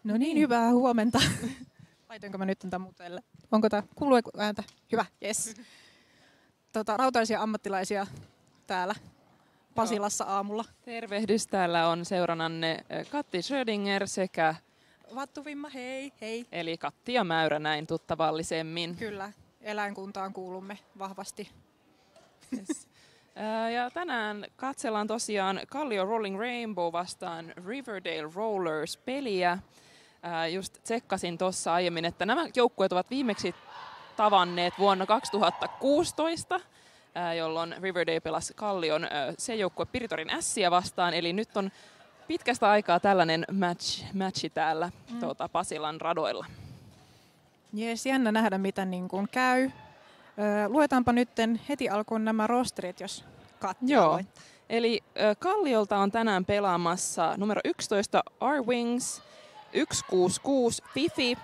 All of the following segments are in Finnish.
No niin, hyvää huomenta. Laitoinko mä nyt tätä mutelle? Onko tää, kuuluuko ääntä? Hyvä, yes. Rautaisia ammattilaisia täällä Pasilassa aamulla. Tervehdys, täällä on seurannanne Katti Schrödinger sekä Vattuvimma, hei, hei. Eli Katti ja Mäyrä näin tuttavallisemmin. Kyllä, eläinkuntaan kuulumme vahvasti. Yes. Ja tänään katsellaan tosiaan Kallio Rolling Rainbow vastaan Riverdale Rollers-peliä. Just tsekkasin tuossa aiemmin, että nämä joukkueet ovat viimeksi tavanneet vuonna 2016, jolloin Riverdale pelasi Kallion se joukkue Piritorin Ässiä vastaan. Eli nyt on pitkästä aikaa tällainen matchi täällä Pasilan radoilla. Jees, jännä nähdä mitä niin kuin käy. Luetaanpa nyt heti alkuun nämä rosterit, jos Katti aloittaa. Eli Kalliolta on tänään pelaamassa numero 11 R-Wings, 166 Fifi,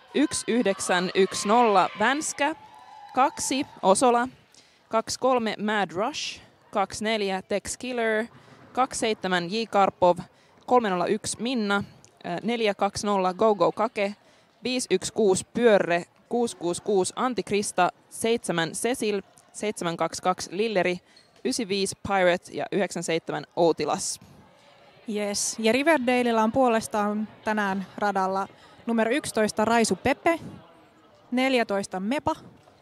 1910 Vänskä, 2 Osola, 23 Mad Rush, 24 Tex Killer, 27 J Karpov, 301 Minna, 420 Go Kake, 516 Pyörre, 666 Antikrista, 7 Cecil, 722 Lilleri, 95 Pirate ja 97 Outilas. Yes. Ja Riverdalella on puolestaan tänään radalla numero 11 Raisu Pepe, 14 Mepa,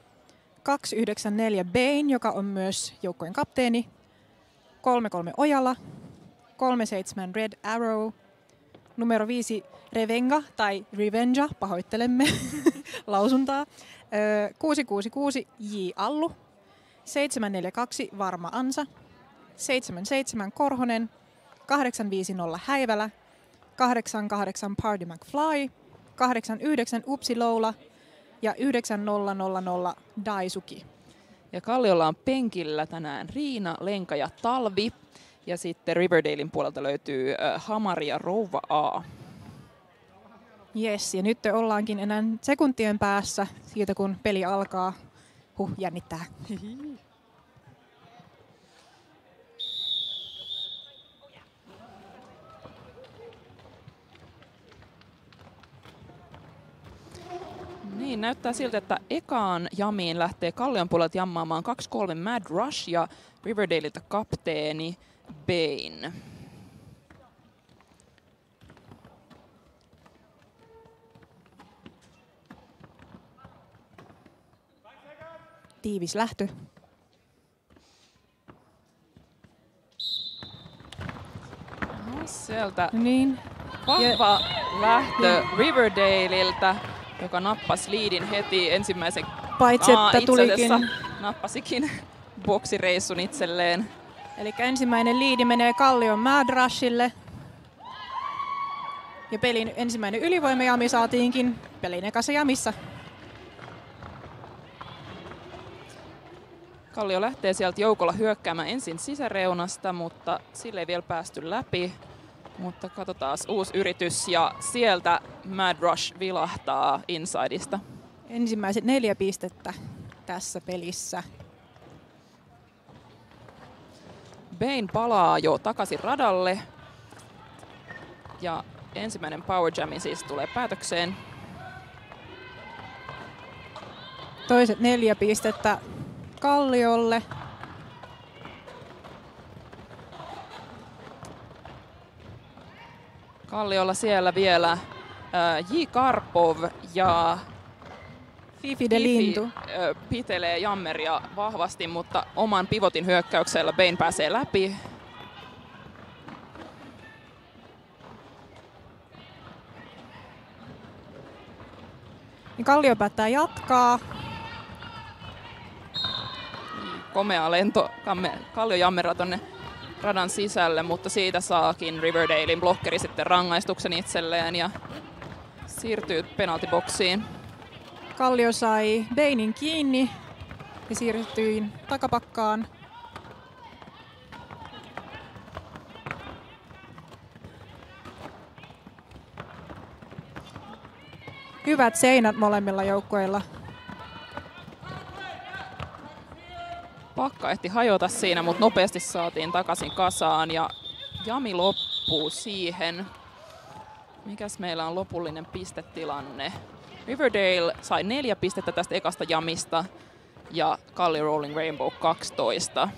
294 Bane, joka on myös joukkojen kapteeni, 33 Ojala, 37 Red Arrow, numero 5 Revenga tai Revenja, pahoittelemme lausuntaa, 666 J Allu, 742 Varma Ansa, 77 Korhonen, 850 Häivälä, 88 Party McFly, 89 Upsi Loula ja 9000 Daisuki. Ja Kalliolla on penkillä tänään Riina, Lenka ja Talvi. Ja sitten Riverdalein puolelta löytyy Hamari ja Rouva A. Jes, ja nyt ollaankin enää sekuntien päässä siitä, kun peli alkaa. Jännittää. Niin, näyttää siltä, että ekaan jamiin lähtee Kallion puolelta jammaamaan 2-3 Mad Rush ja Riverdaleilta kapteeni Bane. Tiivis lähtö. No, sieltä niin. Vahva lähtö Riverdaleilta, joka nappasi liidin heti ensimmäisen. Paitsi että tulikin. Nappasikin boksireissun itselleen. Eli ensimmäinen liidi menee Kallion Mad Rushille. Ja pelin ensimmäinen ylivoimajami saatiinkin pelin ekassa jamissa. Kallio lähtee sieltä joukolla hyökkäämään ensin sisäreunasta, mutta sille ei vielä päästy läpi. Mutta katsotaan uusi yritys ja sieltä Mad Rush vilahtaa insideista. Ensimmäiset 4 pistettä tässä pelissä. Bane palaa jo takaisin radalle. Ja ensimmäinen Power Jam siis tulee päätökseen. Toiset 4 pistettä Kalliolle. Kalliolla siellä vielä J. Karpov ja Fifi de Lintu pitelee jammeria vahvasti, mutta oman pivotin hyökkäyksellä Bane pääsee läpi. Kallio päättää jatkaa. Komea lento Kallio jammeraa tonne radan sisälle, mutta siitä saakin Riverdalein blokkeri sitten rangaistuksen itselleen ja siirtyy penaltiboksiin. Kallio sai Banein kiinni ja siirtyi takapakkaan. Hyvät seinät molemmilla joukkueilla. Pakka ehti hajota siinä, mutta nopeasti saatiin takaisin kasaan ja jami loppuu siihen. Mikäs meillä on lopullinen pistetilanne? Riverdale sai 4 pistettä tästä ekasta jamista ja Kallio Rolling Rainbow 12.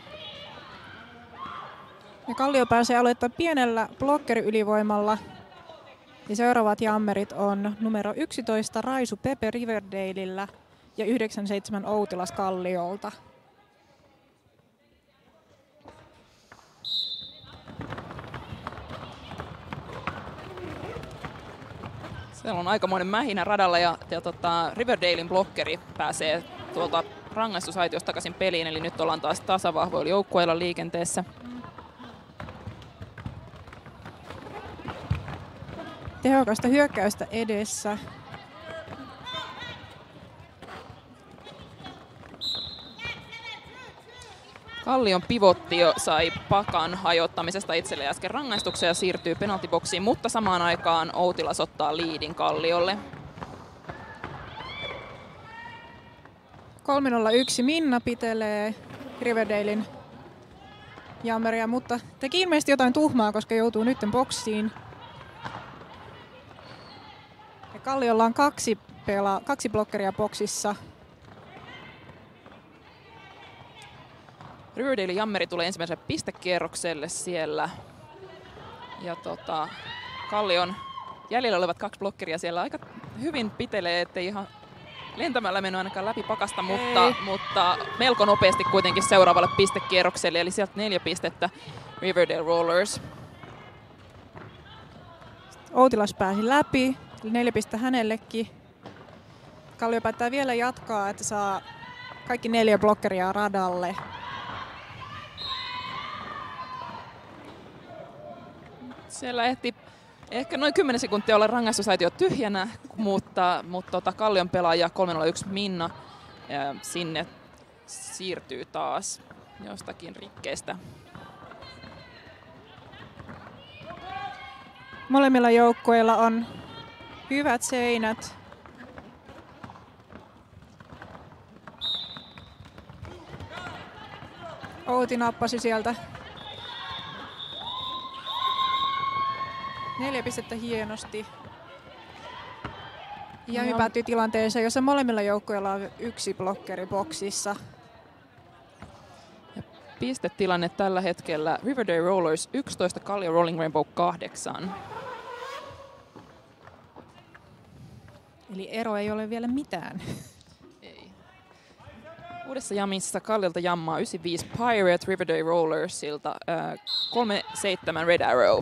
Ja Kallio pääsee aloittaa pienellä blokkeriylivoimalla. Ja seuraavat jammerit on numero 11 Raisu Pepe Riverdaleillä ja 97 Outilas Kalliolta. Siellä on aikamoinen mähinä radalla ja Riverdalein blokkeri pääsee tuolta rangaistusaitiosta takaisin peliin, eli nyt ollaan taas tasavahvoilla joukkueilla liikenteessä. Tehokasta hyökkäystä edessä. Kallion pivotti jo sai pakan hajottamisesta itselleen äsken rangaistuksia ja siirtyy penaltiboksiin, mutta samaan aikaan Outilas ottaa liidin Kalliolle. 3-0-1 Minna pitelee Riverdalein jammeria, mutta teki ilmeisesti jotain tuhmaa, koska joutuu nytten boksiin. Ja Kalliolla on kaksi blokkeria boksissa. Riverdalein jammeri tulee ensimmäiselle pistekierrokselle siellä. Ja Kallion jäljellä olevat 2 blokkeria siellä aika hyvin pitelee, ettei ihan lentämällä mennyt ainakaan läpi pakasta, mutta melko nopeasti kuitenkin seuraavalle pistekierrokselle. Eli sieltä 4 pistettä Riverdale Rollers. Outilas pääsi läpi, eli 4 pistettä hänellekin. Kallio päättää vielä jatkaa, että saa kaikki 4 blokkeria radalle. Siellä ehti ehkä noin 10 sekuntia olla rangaistusaitio tyhjänä, mutta Kallion pelaaja 301 Minna sinne siirtyy taas jostakin rikkeestä. Molemmilla joukkueilla on hyvät seinät. Outi nappasi sieltä 4 pistettä hienosti. Ja päättyi tilanteeseen, jossa molemmilla joukkueilla on 1 blokkeri boksissa. Ja pistetilanne tällä hetkellä Riverdale Rollers 11, Kallio Rolling Rainbow 8. Eli ero ei ole vielä mitään. Ei. Uudessa jamissa Kalliolta jammaa 95 Pirate, Riverdale Rollersilta 37 Red Arrow.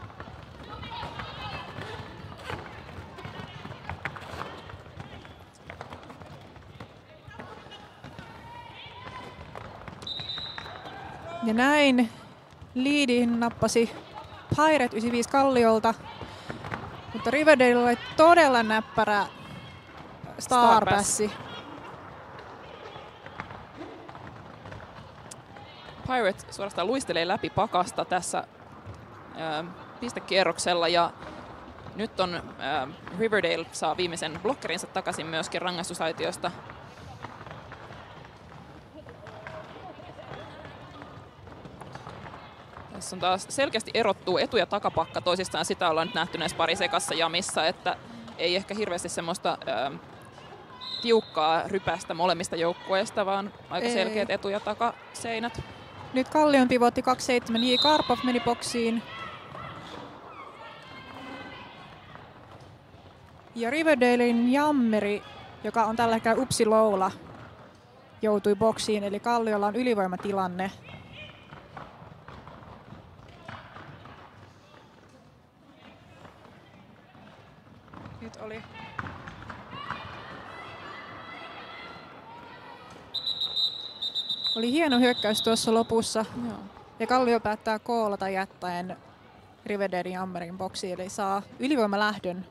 Ja näin liidin nappasi Pirate 95 Kalliolta, mutta Riverdale oli todella näppärä Starpassi. Pirate suorastaan luistelee läpi pakasta tässä pistekierroksella ja nyt on Riverdale saa viimeisen blokkerinsa takaisin myöskin rangaistusaitiosta. Tässä on taas selkeästi erottuu etu- ja takapakka toisistaan. Sitä ollaan nyt nähty näissä parisekassa jamissa, että ei ehkä hirveästi semmoista tiukkaa rypästä molemmista joukkueista, vaan aika selkeät etu- ja takaseinät. Nyt Kallion pivotti 27 J. Karpov meni boksiin. Ja Riverdalein jammeri, joka on tällä hetkellä Upsi Loula, joutui boksiin, eli Kalliolla on ylivoimatilanne. Nyt oli hieno hyökkäys tuossa lopussa. Joo. Ja Kallio päättää koolata jättäen Riverdalein jammerin boksiin, eli saa ylivoimalähdön.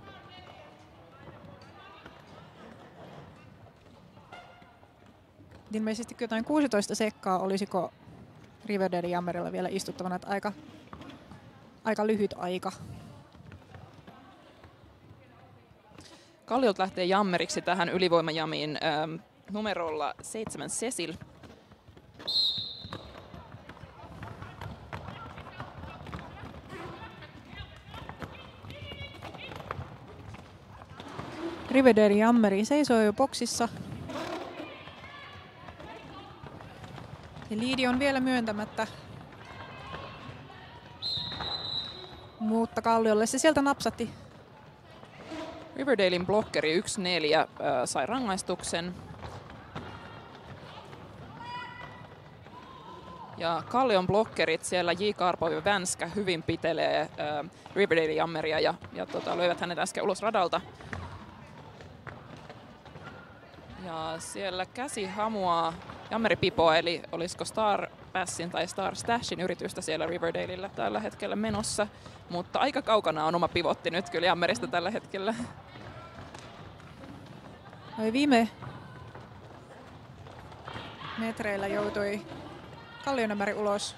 Ilmeisesti jotain 16 sekkaa, olisiko Riverdalein jammerilla vielä istuttavana, että aika lyhyt aika. Kalliolta lähtee jammeriksi tähän ylivoimajamiin numerolla 7 Cecil. Riverdale jammeri seisoo jo boksissa. Ja liidi on vielä myöntämättä. Mutta Kalliolle se sieltä napsatti. Riverdalein blokkeri 1-4 sai rangaistuksen. Ja Kallion blokkerit siellä J. Karpo ja Vänskä hyvin pitelee Riverdalein jammeria ja löivät hänet äsken ulos radalta. Ja siellä käsi hamuaa jammeripipoa, eli olisiko Star Passin tai Star Stashin yritystä siellä Riverdaleillä tällä hetkellä menossa. Mutta aika kaukana on oma pivotti nyt kyllä jammerista tällä hetkellä. Viime metreillä joutui Kallionämäri ulos.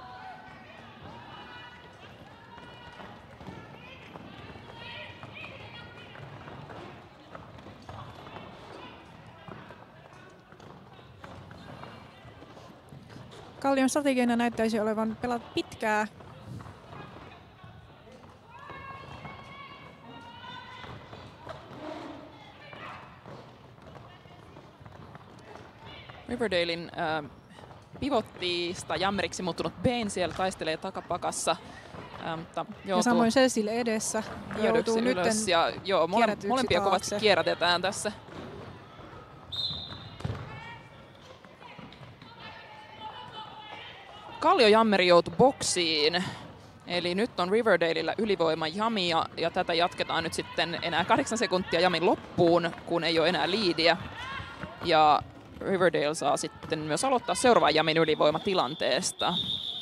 Kallion strategiana näyttäisi olevan pelata pitkää. Riverdalein pivottiista jammeriksi muuttunut Bane siellä taistelee takapakassa. Ja samoin Cecil edessä joutuu nyt molempia kovasti kierrätetään tässä. Kallio jammeri joutui boksiin. Eli nyt on Riverdaleilla ylivoima jami ja tätä jatketaan nyt sitten enää 8 sekuntia jamin loppuun, kun ei ole enää liidiä. Ja Riverdale saa sitten myös aloittaa seuraavan jamin ylivoimatilanteesta.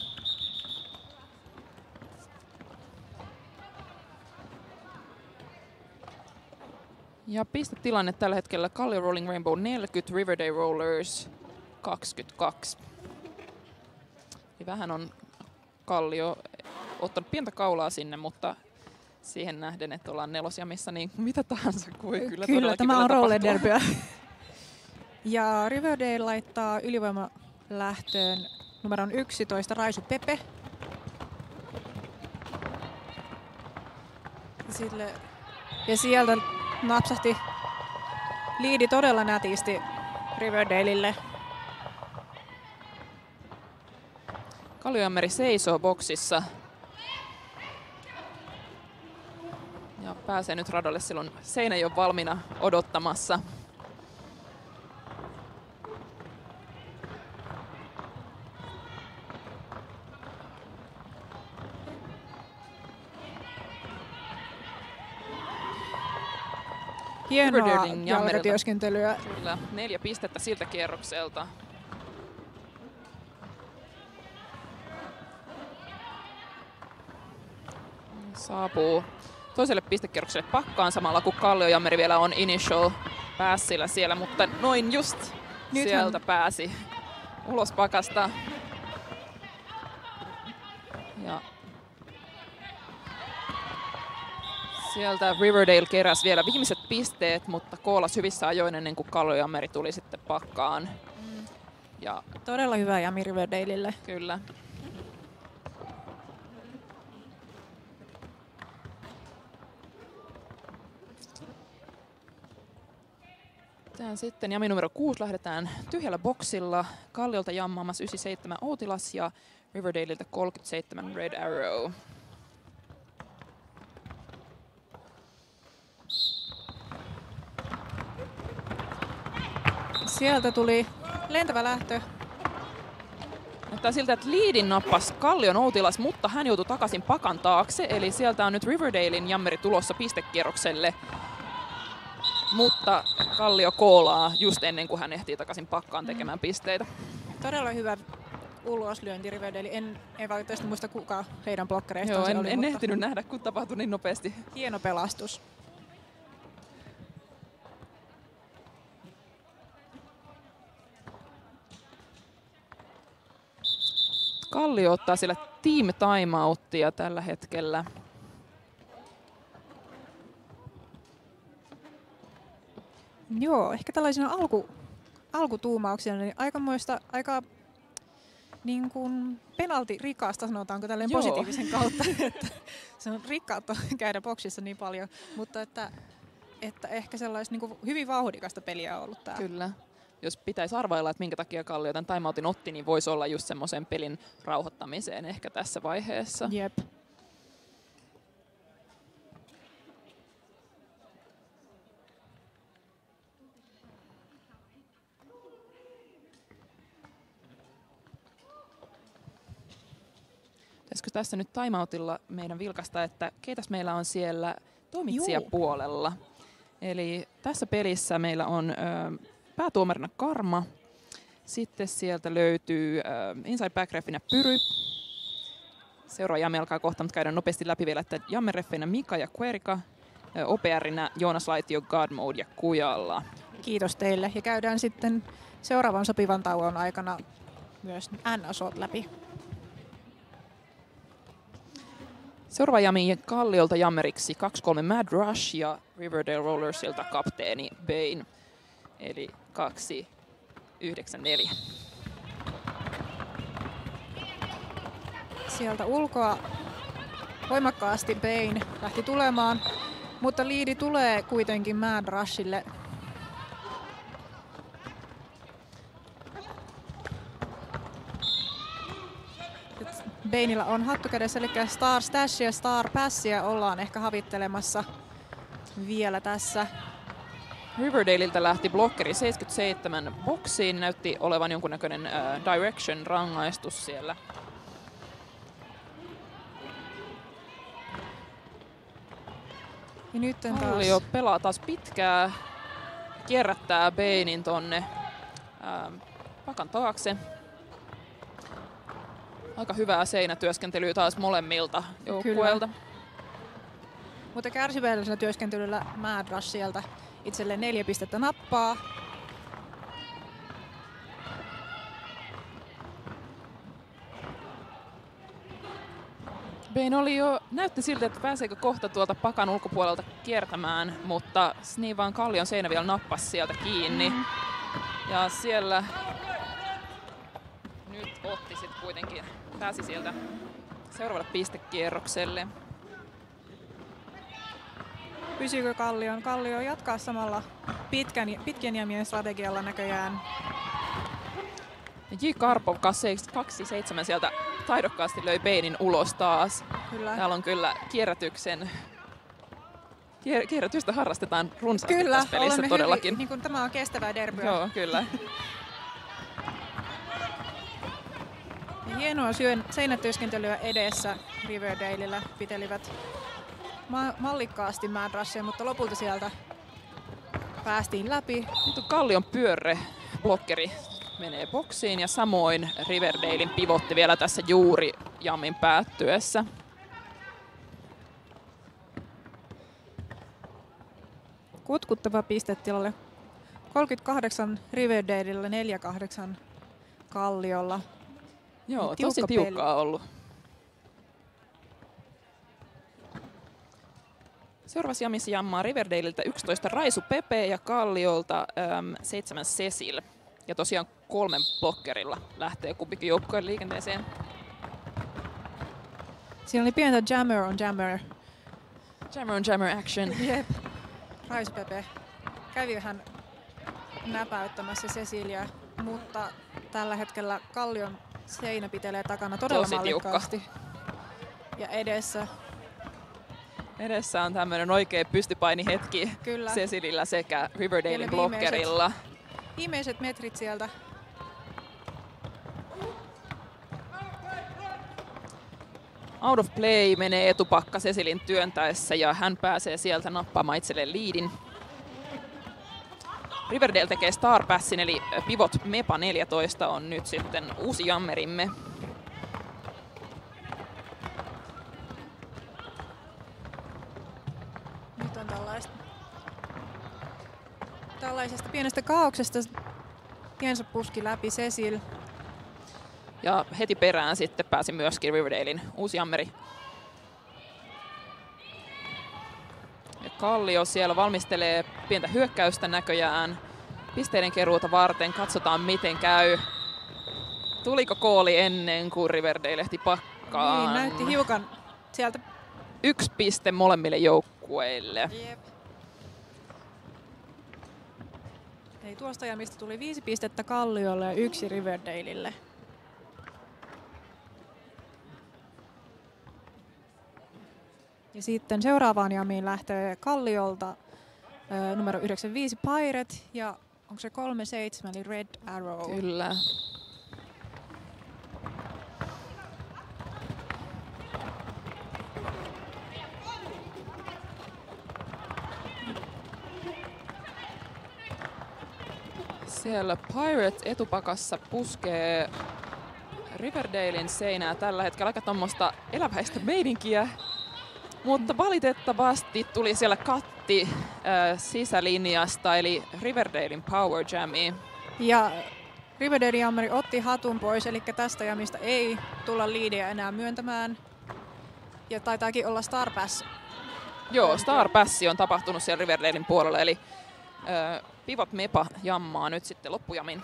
Ja pistetilanne tällä hetkellä Kallio Rolling Rainbow 40, Riverdale Rollers 22. Ja vähän on Kallio ottanut pientä kaulaa sinne, mutta siihen nähden, että ollaan nelosjamissa, niin mitä tahansa kuin kyllä tämä on roller derbyä. Ja Riverdale laittaa ylivoimalähtöön numeron 11 Raisu Pepe. Ja sieltä napsahti liidi todella nätisti Riverdaleille. Kalliojammeri seisoo boksissa. Ja pääsee nyt radalle, silloin Seinäjoen valmiina odottamassa. Hienoa jalkatyöskentelyä. Kyllä, 4 pistettä siltä kierrokselta. Saapuu toiselle pistekierrokselle pakkaan samalla kun Kalliojammeri vielä on initial passilla siellä, mutta noin just sieltä pääsi ulos pakasta. Ja sieltä Riverdale keräsi vielä viimeiset pisteet, mutta koolasi hyvissä ajoin ennen kuin Kalliojammeri tuli sitten pakkaan. Ja todella hyvä jami Riverdaleille. Kyllä. Tähän sitten jami numero 6 lähdetään tyhjällä boksilla. Kalliolta jammaamassa 97 Outilas ja Riverdaleilta 37 Red Arrow. Sieltä tuli lentävä lähtö. Näyttää siltä, että liidin nappasi Kallion Outilas, mutta hän joutui takaisin pakan taakse. Eli sieltä on nyt Riverdalein jammeri tulossa pistekierrokselle. Mutta Kallio koolaa just ennen kuin hän ehtii takaisin pakkaan tekemään pisteitä. Todella hyvä uloslyönti Riverdale. En valitettavasti muista kuka heidän blokkereistaan se oli. En ehtinyt nähdä, kun tapahtui niin nopeasti. Hieno pelastus. Kallio ottaa siellä team timeouttia tällä hetkellä. Joo, ehkä tällaisena alkutuumauksena niin aika niin kuin penaltirikasta, sanotaanko tälleen positiivisen kautta, että se on rikkautta käydä boksissa niin paljon, mutta että että ehkä sellaista niin kuin hyvin vauhdikasta peliä on ollut tää. Kyllä. Jos pitäisi arvailla, että minkä takia Kallio tämän timeoutin otti, niin voisi olla just semmoisen pelin rauhoittamiseen ehkä tässä vaiheessa. Jep. Pitäisikö tässä nyt timeoutilla meidän vilkaista, että keitäs meillä on siellä toimitsijapuolella? Eli tässä pelissä meillä on päätuomarina Karma. Sitten sieltä löytyy inside back reffinä Pyry. Seuraava jamme alkaa kohta, mutta käydään nopeasti läpi vielä, että jammereffeinä Mika ja Querika. OPRinä Joonas Laitio, God Mode ja Kujalla. Kiitos teille. Ja käydään sitten seuraavan sopivan tauon aikana myös NSOt läpi. Seuraava jami Kalliolta jammeriksi 2-3 Mad Rush ja Riverdale Rollersilta kapteeni Bane. Eli 2-9-4. Sieltä ulkoa voimakkaasti Bane lähti tulemaan, mutta liidi tulee kuitenkin Mad Rushille. Baneilla on hattu kädessä, eli Star Stash ja Star Passia ollaan ehkä havittelemassa vielä tässä. Riverdaleilta lähti blokkeri 77 boksiin, näytti olevan jonkunnäköinen direction-rangaistus siellä. Ja nyt Kallio pelaa taas pitkää, kierrättää Banein tonne pakan taakse. Aika hyvää seinätyöskentelyä taas molemmilta joukkueilta. Mutta kärsivällisellä työskentelyllä Mad Rush sieltä itselleen 4 pistettä nappaa. Bane oli jo, näytti siltä, että pääseekö kohta tuolta pakan ulkopuolelta kiertämään, mutta niin vaan Kallion seinä vielä nappasi sieltä kiinni. Ja siellä nyt otti sitten kuitenkin, pääsi sieltä seuraavalle pistekierrokselle. Pysyykö Kallion? Kallio jatkaa samalla pitkän jämien strategialla näköjään. J. Karpov 2-7 sieltä taidokkaasti löi Banein ulos taas. Kyllä. Täällä on kyllä kierrätystä harrastetaan runsaasti tässä pelissä todellakin. Hyvin, niin kuin tämä on kestävää derbyä. Joo, kyllä. Hienoa seinätyöskentelyä edessä Riverdaleillä pitelivät mallikkaasti Mad Rushia, mutta lopulta sieltä päästiin läpi. Nyt on Kallion pyörre blokkeri menee boksiin ja samoin Riverdalein pivotti vielä tässä juuri jammin päättyessä. Kutkuttava pistetilalle. 38 Riverdaleilla, 48 Kalliolla. Joo, tosi tiukkaa ollut. Seuraavassa jamissa jammaa Riverdaleilta 11 Raisu Pepe ja Kalliolta 7 Cecil. Ja tosiaan 3 blokkerilla lähtee kumpikin joukkueen liikenteeseen. Siinä oli pientä jammer on jammer. Jammer on jammer action. Jep. Raisu Pepe kävi vähän näpäyttämässä Cecilia, mutta tällä hetkellä Kallion seinä pitelee takana todella tosi mallikkaasti. Ja Edessä on tämmöinen oikea pystypainihetki kyllä. Cecilillä sekä Riverdalein blokkerilla. Viimeiset metrit sieltä. Out of play menee etupakka Cecilin työntäessä ja hän pääsee sieltä nappaamaan itselleen liidin. Riverdale tekee Star Passin, eli pivot Mepa 14 on nyt sitten uusi jammerimme. Nyt on tällaisesta pienestä kaauksesta tiensä puski läpi Cecil. Ja heti perään sitten pääsi myöskin Riverdalein uusi jammeri. Ja Kallio siellä valmistelee pientä hyökkäystä näköjään pisteiden keruuta varten. Katsotaan miten käy. Tuliko kooli ennen kuin Riverdale ehti pakkaan? Niin, näytti hiukan sieltä. 1 piste molemmille joukkueille. Jep. Ei, tuosta jamista tuli 5 pistettä Kalliolle ja 1 Riverdaleille. Ja sitten seuraavaan jamiin lähtee Kalliolta numero 95 Pirate ja onko se 37 eli Red Arrow. Kyllä. Siellä Pirate etupakassa puskee Riverdalein seinää tällä hetkellä aika tommoista eläväistä meininkiä. Mutta valitettavasti tuli siellä Katti sisälinjasta, eli Riverdalein Power Jami. Ja Riverdalein jammeri otti hatun pois, eli tästä jamista ei tulla liidiä enää myöntämään. Ja taitaakin olla Star Pass. Joo, Star Pass on tapahtunut siellä Riverdalein puolella, eli Pivot Mepa jammaa nyt sitten loppujamin.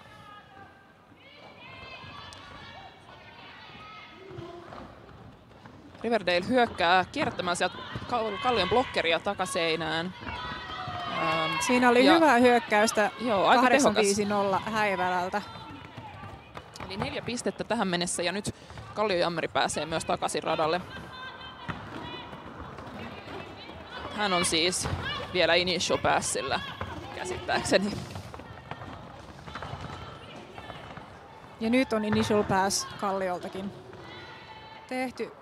Riverdale hyökkää kierrättämään sieltä Kallion blokkeria takaseinään. Siinä oli hyvää hyökkäystä. Joo, aika 8-5-0 Häivälältä. Eli 4 pistettä tähän mennessä ja nyt Kallion jammeri pääsee myös takaisin radalle. Hän on siis vielä initial passilla, käsittääkseni. Ja nyt on initial pass Kallioltakin tehty.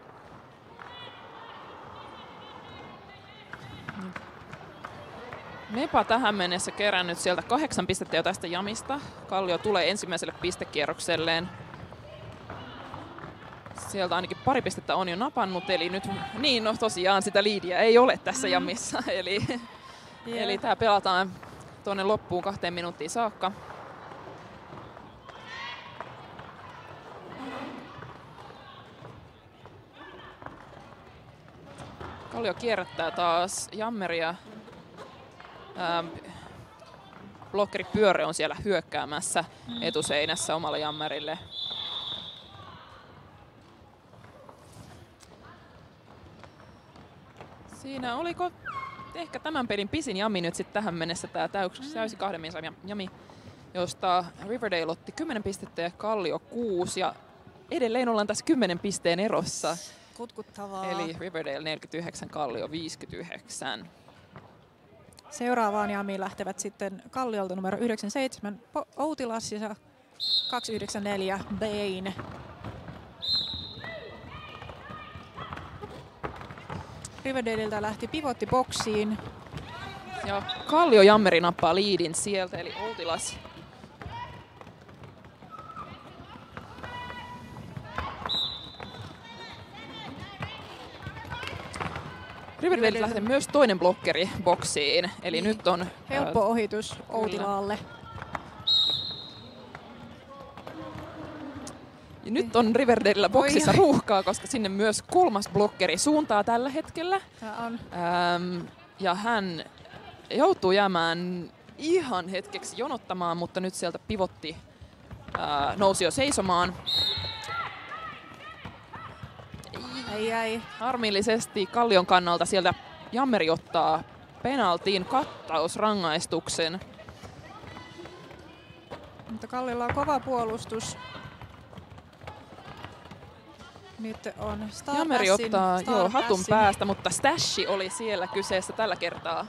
Mepa tähän mennessä kerännyt sieltä 8 pistettä jo tästä jamista. Kallio tulee ensimmäiselle pistekierrokselleen. Sieltä ainakin 2 pistettä on jo napannut, eli nyt niin, no tosiaan sitä liidiä ei ole tässä jamissa. Eli tää pelataan tuonne loppuun 2 minuuttiin saakka. Kallio kierrättää taas jammeria. Blokkeripyörre on siellä hyökkäämässä etuseinässä omalle jammerille. Siinä oliko ehkä tämän pelin pisin jami nyt sitten tähän mennessä, tämä täysi 2 jami, josta Riverdale otti 10 pistettä ja Kallio 6. Ja edelleen ollaan tässä 10 pisteen erossa. Kutkuttavaa. Eli Riverdale 49, Kallio 59. Seuraavaan jamiin lähtevät sitten Kalliolta numero 97 Outilas ja 294 Bane. Riverdaleilta lähti pivottiboksiin. Ja Kallio jammeri nappaa liidin sieltä, eli Outilas. Riverdale lähtee myös toinen blokkeri boksiin, eli nyt on helppo ohitus Outilaalle. Ja nyt on Riverdalella boksissa ruuhkaa, koska sinne myös 3. blokkeri suuntaa tällä hetkellä. Ja hän joutuu jäämään ihan hetkeksi jonottamaan, mutta nyt sieltä pivotti nousi jo seisomaan. Ei. Harmillisesti Kallion kannalta sieltä jammeri ottaa penaltiin kattausrangaistuksen. Mutta Kallilla on kova puolustus. Nyt on jammeri ottaa hatun päästä, mutta stashi oli siellä kyseessä tällä kertaa.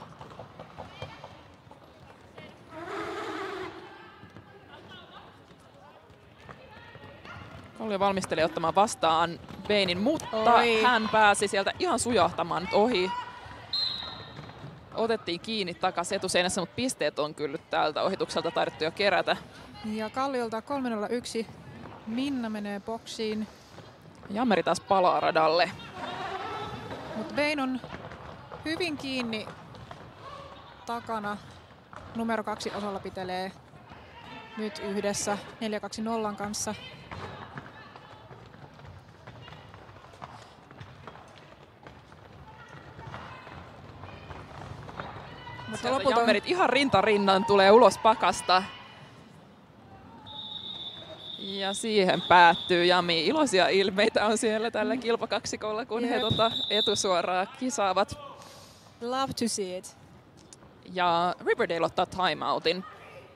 Kallio valmistelee ottamaan vastaan Banein, mutta hän pääsi sieltä ihan sujahtamaan nyt ohi. Otettiin kiinni takaisin etuseinässä, mutta pisteet on kyllä täältä ohitukselta taidettu jo kerätä. Ja Kalliolta 301 Minna menee boksiin. Jammeri taas palaa radalle. Mutta Bane on hyvin kiinni takana. Numero 2 osalla pitelee nyt yhdessä 4-2-0 kanssa. Mutta jammerit ihan rintarinnan tulee ulos pakasta. Ja siihen päättyy jami. Iloisia ilmeitä on siellä tällä kilpakaksikolla, kun he etusuoraan kisaavat. Love to see it. Ja Riverdale ottaa timeoutin.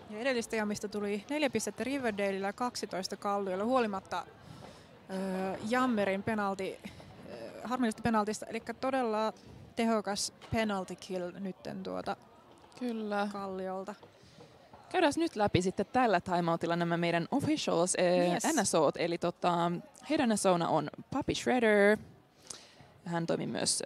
Ja edellistä jamista tuli 4 pistettä Riverdaleilla ja 12 Kalliolla huolimatta jammerin harmillisesta penaltista. Eli todella tehokas penalty kill nytten Kyllä. Kalliolta. Käydään nyt läpi sitten tällä timeoutilla nämä meidän officials NSOt. Eli heidän NSOna on Papi Shredder. Hän toimi myös...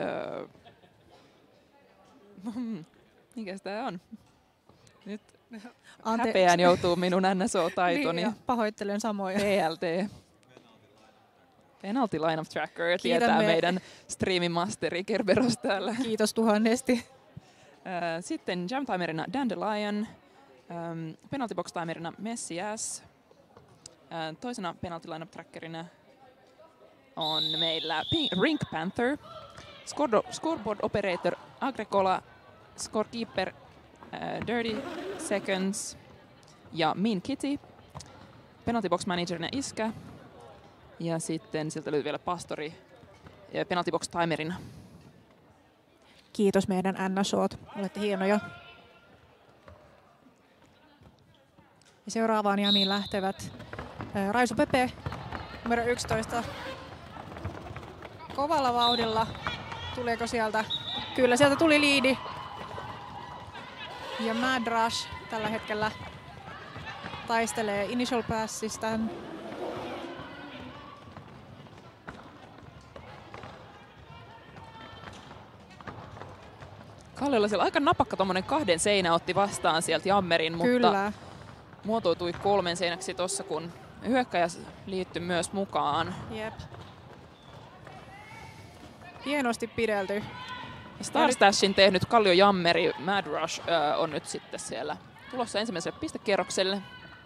mikäs tää on? Nyt häpeään joutuu minun NSO-taitoni. Niin, pahoittelen samoja. PLT. Penalty Line of Tracker tietää meidän streamimasteri Kerberos täällä. Kiitos tuhannesti. Sitten Jam Timerina Dandelion. Penalty Box Timerina Messi S. Toisena Penalty Line of Trackerina on meillä Rink Panther. Scoreboard Operator Agricola. Scorekeeper Dirty Seconds ja Mean Kitty. Penalty Box Managerina Iskä. Ja sitten sieltä löytyy vielä Pastori Penalty Box Timerina. Kiitos meidän NSOt. Olette hienoja. Ja seuraavaan jamiin lähtevät Raisu Pepe, numero 11. Kovalla vauhdilla. Tuleeko sieltä? Kyllä, sieltä tuli liidi. Ja Mad Rush tällä hetkellä taistelee Initial Passista. Kalliolla siellä aika napakka tommonen 2 seinä otti vastaan sieltä jammerin, mutta Kyllä. Muotoutui 3 seinäksi tossa, kun hyökkäjä liittyi myös mukaan. Jep. Hienosti pidelty. Star Stashin tehnyt Kallio jammeri Mad Rush on nyt sitten siellä tulossa ensimmäiselle pistekierrokselle.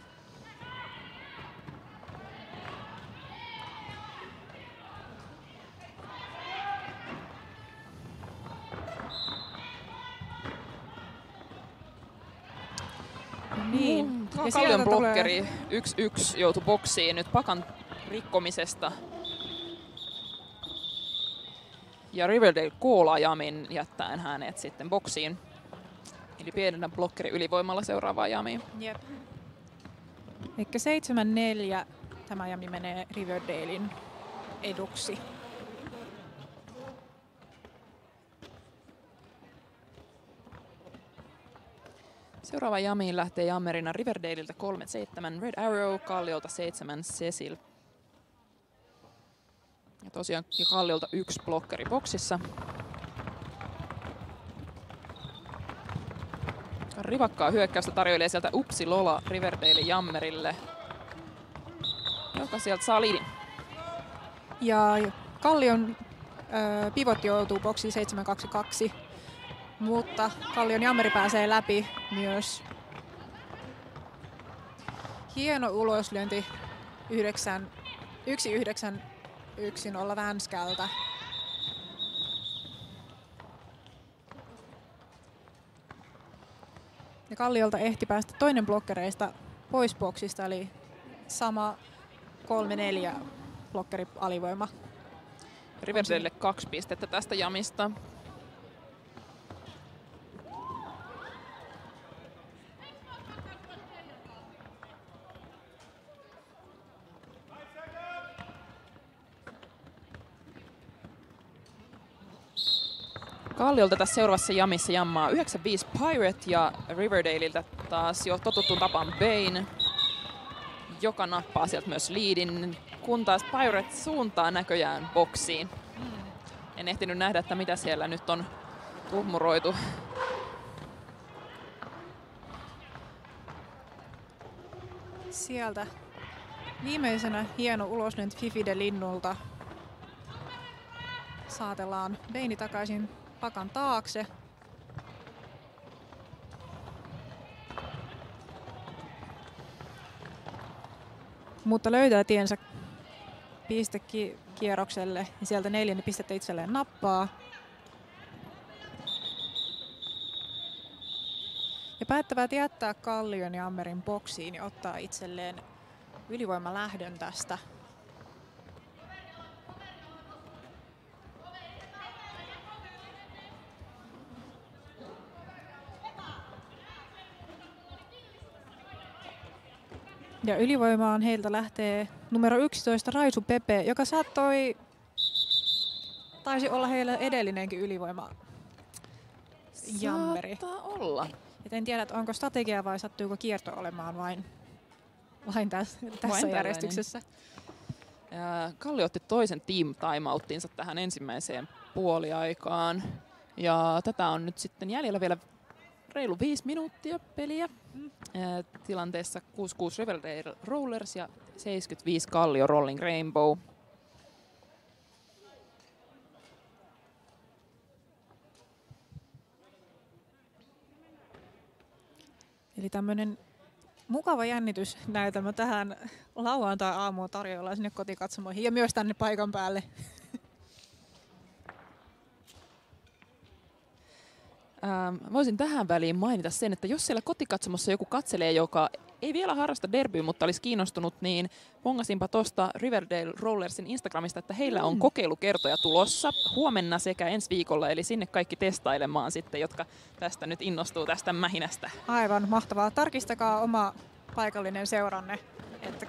Niin. Ja Kallion blokkeri 1-1 joutui boksiin nyt pakan rikkomisesta. Ja Riverdale koolaa jamin jättäen hänet sitten boksiin. Eli pienenä blokkeri ylivoimalla seuraavaa jamiin. Jep. Eli 7-4 tämä jami menee Riverdalein eduksi. Seuraava jamiin lähtee jammerina Riverdaleilta 3-7 Red Arrow, Kalliolta 7 Cecil. Ja tosiaan Kalliolta 1 blokkeri boksissa. Rivakkaa hyökkäystä tarjoilee sieltä Upsi Lola Riverdalein jammerille, joka sieltä saa liidin. Ja Kallion pivot joutuu boksiin 7-2-2, mutta Kallion jammeri pääsee läpi myös. Hieno uloslyönti 1-9-1-0 Vänskältä. Ja Kalliolta ehti päästä toinen blokkereista pois boksista, eli sama 3-4 blokkeri alivoima. Riverdale 2 pistettä tästä jamista. Kalliolta tässä seuraavassa jamissa jammaa 9-5 Pirate ja Riverdaleilta taas jo totuttuun tapaan Bane, joka nappaa sieltä myös liidin, kun taas Pirate suuntaa näköjään boksiin. En ehtinyt nähdä, että mitä siellä nyt on tuhmuroitu. Sieltä viimeisenä hieno uloslyönti Fifi de Linnulta. Saatellaan Bane takaisin pakan taakse. Mutta löytää tiensä pistekierrokselle ja sieltä 4 pistettä itselleen nappaa. Ja päättävät jättää Kallion ja Ammerin boksiin ja ottaa itselleen ylivoimalähdön tästä. Ja ylivoimaan heiltä lähtee numero 11 Raisu Pepe, joka taisi olla heillä edellinenkin ylivoima jammeri. Saattaa olla. Et en tiedä, että onko strategia vai sattuuko kierto olemaan vain tässä järjestyksessä. Kallio otti toisen team timeouttinsa tähän ensimmäiseen puoliaikaan. Ja tätä on nyt sitten jäljellä vielä reilu 5 minuuttia peliä. Tilanteessa 6-6 Riverdale Rollers ja 75 Kallio Rolling Rainbow. Eli tämmöinen mukava jännitysnäytelmä tähän lauantai-aamuun tarjolla sinne kotikatsomoihin ja myös tänne paikan päälle. Voisin tähän väliin mainita sen, että jos siellä kotikatsomossa joku katselee, joka ei vielä harrasta derbyä, mutta olisi kiinnostunut, niin pongasinpa tuosta Riverdale Rollersin Instagramista, että heillä on kokeilukertoja tulossa huomenna sekä ensi viikolla, eli sinne kaikki testailemaan sitten, jotka tästä nyt innostuu tästä mähinästä. Aivan mahtavaa. Tarkistakaa oma paikallinen seuranne, että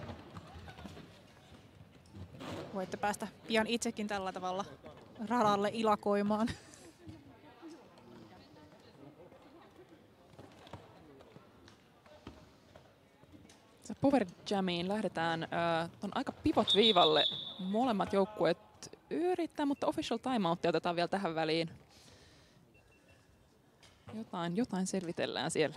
voitte päästä pian itsekin tällä tavalla radalle ilakoimaan. Power Jamiin lähdetään on aika pivot-viivalle. Molemmat joukkueet yrittää, mutta official timeout otetaan vielä tähän väliin. Jotain selvitellään siellä.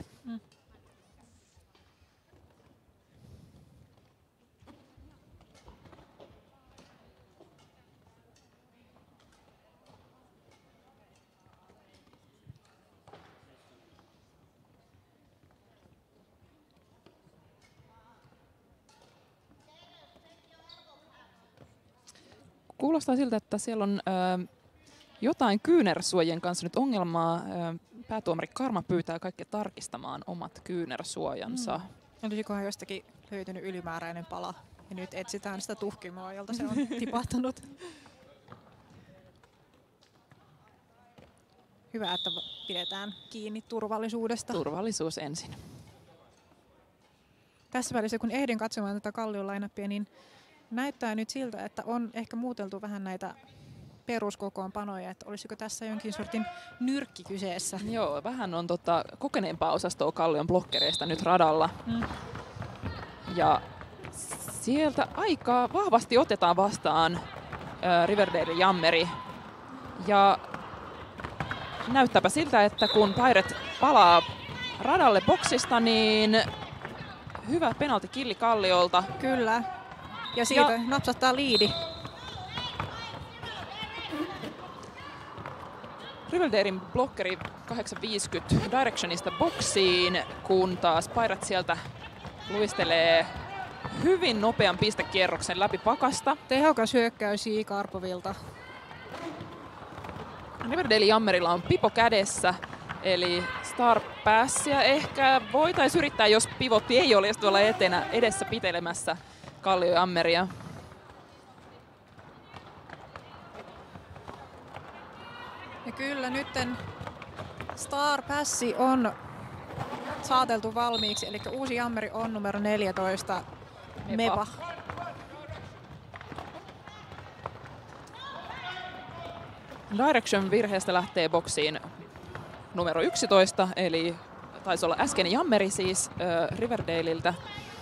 Kuulostaa siltä, että siellä on jotain kyynärsuojien kanssa nyt ongelmaa. Päätuomari Karma pyytää kaikkia tarkistamaan omat kyynärsuojansa. Olisikohan jostakin löytynyt ylimääräinen pala ja nyt etsitään sitä tuhkimoa, jolta se on tipahtanut. Hyvä, että pidetään kiinni turvallisuudesta. Turvallisuus ensin. Tässä välissä, kun ehdin katsomaan tätä Kallion line-upia, niin näyttää nyt siltä, että on ehkä muuteltu vähän näitä peruskokoonpanoja, että olisiko tässä jonkin sortin nyrkki kyseessä. Joo, vähän on kokeneempaa osastoa Kallion blokkereista nyt radalla. Ja sieltä aika vahvasti otetaan vastaan Riverdale jammeri. Ja näyttääpä siltä, että kun Pirate palaa radalle boksista, niin hyvä penalti killi Kalliolta. Kyllä. Ja siitä napsattaa liidi. Riverdalein blokkeri 850 directionista boksiin, kun taas Pirate sieltä luistelee hyvin nopean pistekierroksen läpi pakasta. Tehokas hyökkäys J. Karpovilta. Riverdale jammerilla on pipo kädessä, eli Star Passia ehkä voitaisiin yrittää, jos pivotti ei olisi tuolla edessä pitelemässä Kallio jammeria. Ja kyllä nytten Star Passi on saateltu valmiiksi, eli uusi jammeri on numero 14, Meva. Direction virheestä lähtee boksiin numero 11, eli taisi olla äsken jammeri siis Riverdaleiltä,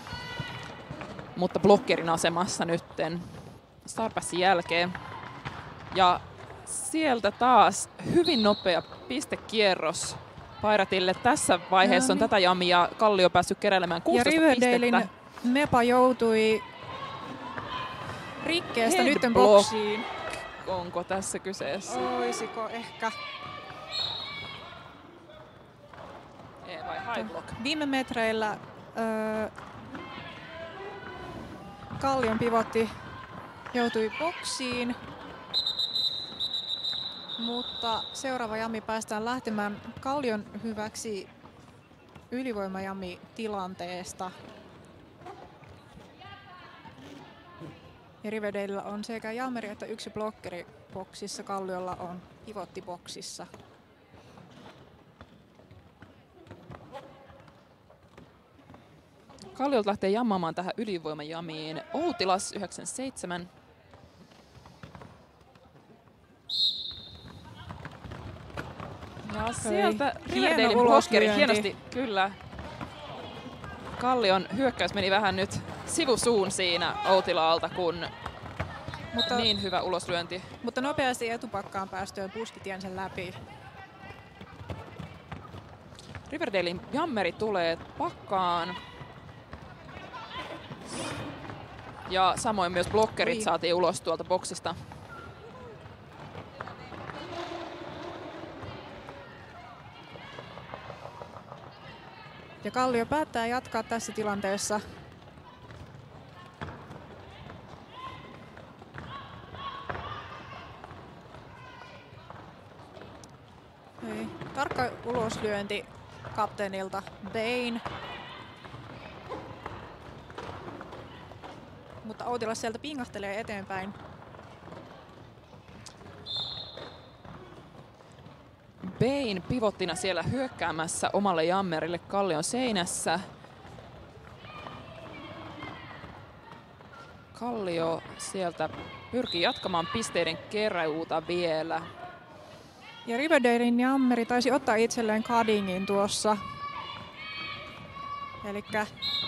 mutta blokkerin asemassa nytten Starpassin jälkeen. Ja sieltä taas hyvin nopea pistekierros Pairatille. Tässä vaiheessa on tätä jamia Kallio päässyt keräilemään 16 Riverdalein pistettä. Mepa joutui rikkeestä nytten boksiin. Onko tässä kyseessä? Oisiko ehkä? Ei vai high block? Viime metreillä Kallion pivotti joutui boksiin, mutta seuraava jammi päästään lähtemään Kallion hyväksi ylivoimajammi tilanteesta. Ja Riverdalella on sekä jammeri että yksi blokkeri boksissa, Kalliolla on pivotti boksissa. Kalliolta lähtee jammaamaan tähän ylivoimajamiin Outilas 97. Ja sieltä Riverdalein blokkeri hienosti, kyllä. Kallion hyökkäys meni vähän nyt sivusuun siinä Outilaalta, kun niin hyvä uloslyönti. Mutta nopeasti etupakkaan päästöön puskitien sen läpi. Riverdalein jammeri tulee pakkaan. Ja samoin myös blokkerit saatiin ulos tuolta boksista. Ja Kallio päättää jatkaa tässä tilanteessa. Tarkka uloslyönti kapteenilta Bain. Mutta Outilas sieltä pingahtelee eteenpäin. Bain pivottina siellä hyökkäämässä omalle jammerille Kallion seinässä. Kallio sieltä pyrkii jatkamaan pisteiden keräyuuta vielä. Ja Riverdalein jammeri taisi ottaa itselleen Cuddingin tuossa. Elikkä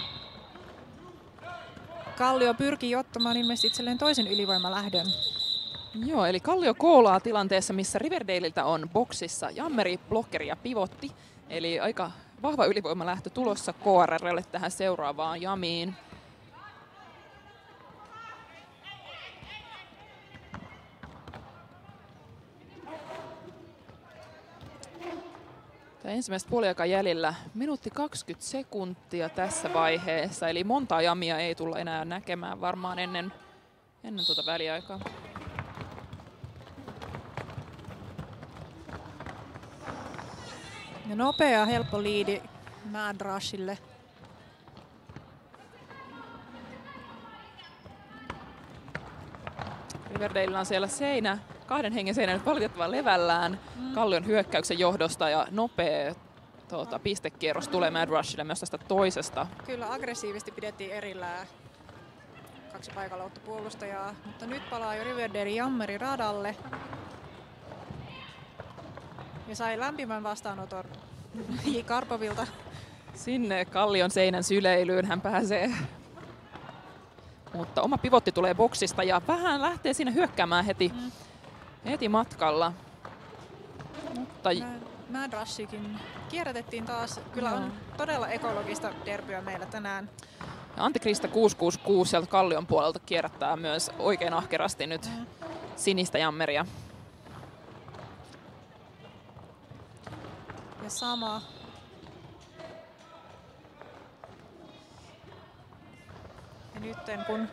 Kallio pyrkii ottamaan ilmeisesti itselleen toisen ylivoimalähdön. Joo, eli Kallio koolaa tilanteessa, missä Riverdaleilta on boksissa jammeri, blokkeri ja pivotti. Eli aika vahva ylivoimalähtö tulossa KRRlle tähän seuraavaan jamiin. Tämä ensimmäistä puoliaikaa jäljellä minuutti 20 sekuntia tässä vaiheessa, eli montaa jamia ei tulla enää näkemään varmaan ennen tuota väliaikaa. Ja nopea, helppo liidi Mad Rushille. Riverdaleilla on siellä seinä, 2 hengen seinä nyt valitettavan levällään Kallion hyökkäyksen johdosta ja nopea pistekierros tulee Mad Rushille myös tästä toisesta. Kyllä aggressiivisesti pidettiin erillään 2 paikalla puolustajaa, mutta nyt palaa jo Riverdalein jammeri radalle. Ja sai lämpimän vastaanoton J. Karpovilta. Sinne Kallion seinän syleilyyn hän pääsee. Mutta oma pivotti tulee boksista ja vähän lähtee siinä hyökkäämään heti matkalla. Mutta Mad Rushikin kierrätettiin taas. Kyllä on todella ekologista derbyä meillä tänään. Antikrista 666 sieltä Kallion puolelta kierrättää myös oikein ahkerasti nyt sinistä jammeria. Ja sama. Ja nyt kun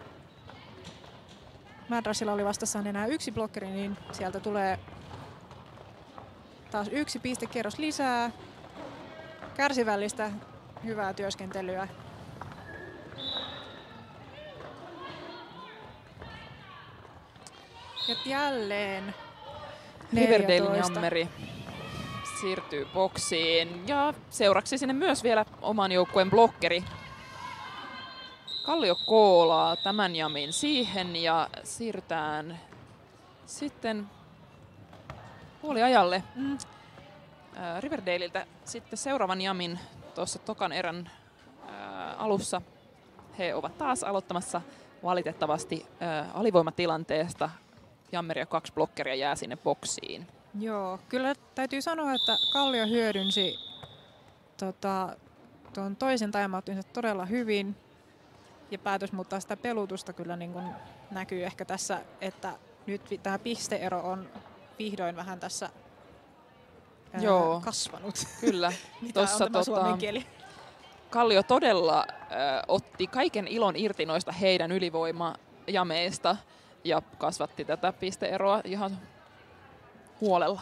Mad Rushilla oli vastassaan enää 1 blokkeri, niin sieltä tulee taas 1 pistekierros lisää. Kärsivällistä, hyvää työskentelyä. Ja jälleen Riverdalein jammeri siirtyy boksiin ja seuraksi sinne myös vielä oman joukkueen blokkeri. Kallio koolaa tämän jamin siihen ja siirrytään sitten puoliajalle. Riverdaleilta sitten seuraavan jamin tuossa tokan erän alussa. He ovat taas aloittamassa valitettavasti alivoimatilanteesta. Jammeri ja 2 blokkeria jää sinne boksiin. Joo, kyllä täytyy sanoa, että Kallio hyödynsi tuon toisen timeoutinsa todella hyvin. Ja päätös muuttaa sitä pelutusta kyllä niin kuin näkyy ehkä tässä, että nyt tämä pisteero on vihdoin vähän tässä kasvanut. Kyllä. Mitä on tämä suomen kieli? Kallio todella otti kaiken ilon irti noista heidän ylivoimajameista ja kasvatti tätä pisteeroa ihan huolella.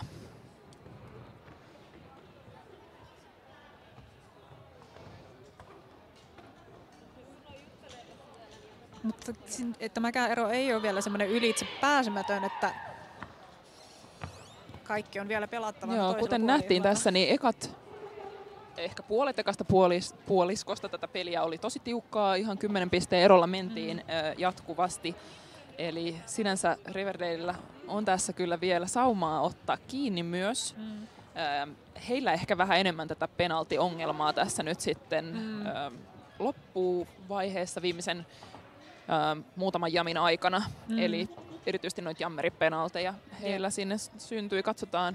Mutta tämäkään ero ei ole vielä semmoinen ylitse pääsemätön, että kaikki on vielä pelattava. Joo, kuten nähtiin tässä, niin ehkä puolet ekasta puoliskosta tätä peliä oli tosi tiukkaa, ihan 10 pisteen erolla mentiin jatkuvasti. Eli sinänsä Riverdalella on tässä kyllä vielä saumaa ottaa kiinni myös. Heillä ehkä vähän enemmän tätä penalti-ongelmaa tässä nyt sitten loppuvaiheessa viimeisen muutaman jamin aikana. Eli erityisesti noita jammeripenalteja heillä sinne syntyi. Katsotaan,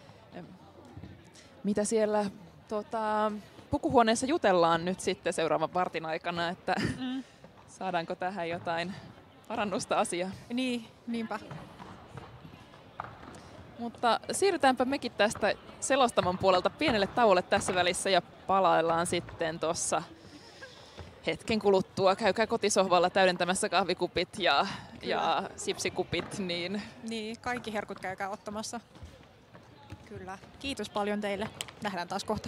mitä siellä pukuhuoneessa jutellaan nyt sitten seuraavan vartin aikana, että saadaanko tähän jotain parannusta asiaa. Niin, niinpä. Mutta siirrytäänpä mekin tästä selostaman puolelta pienelle tauolle tässä välissä ja palaillaan sitten tuossa hetken kuluttua. Käykää kotisohvalla täydentämässä kahvikupit ja sipsikupit. Niin, kaikki herkut käykää ottamassa. Kyllä. Kiitos paljon teille. Nähdään taas kohta.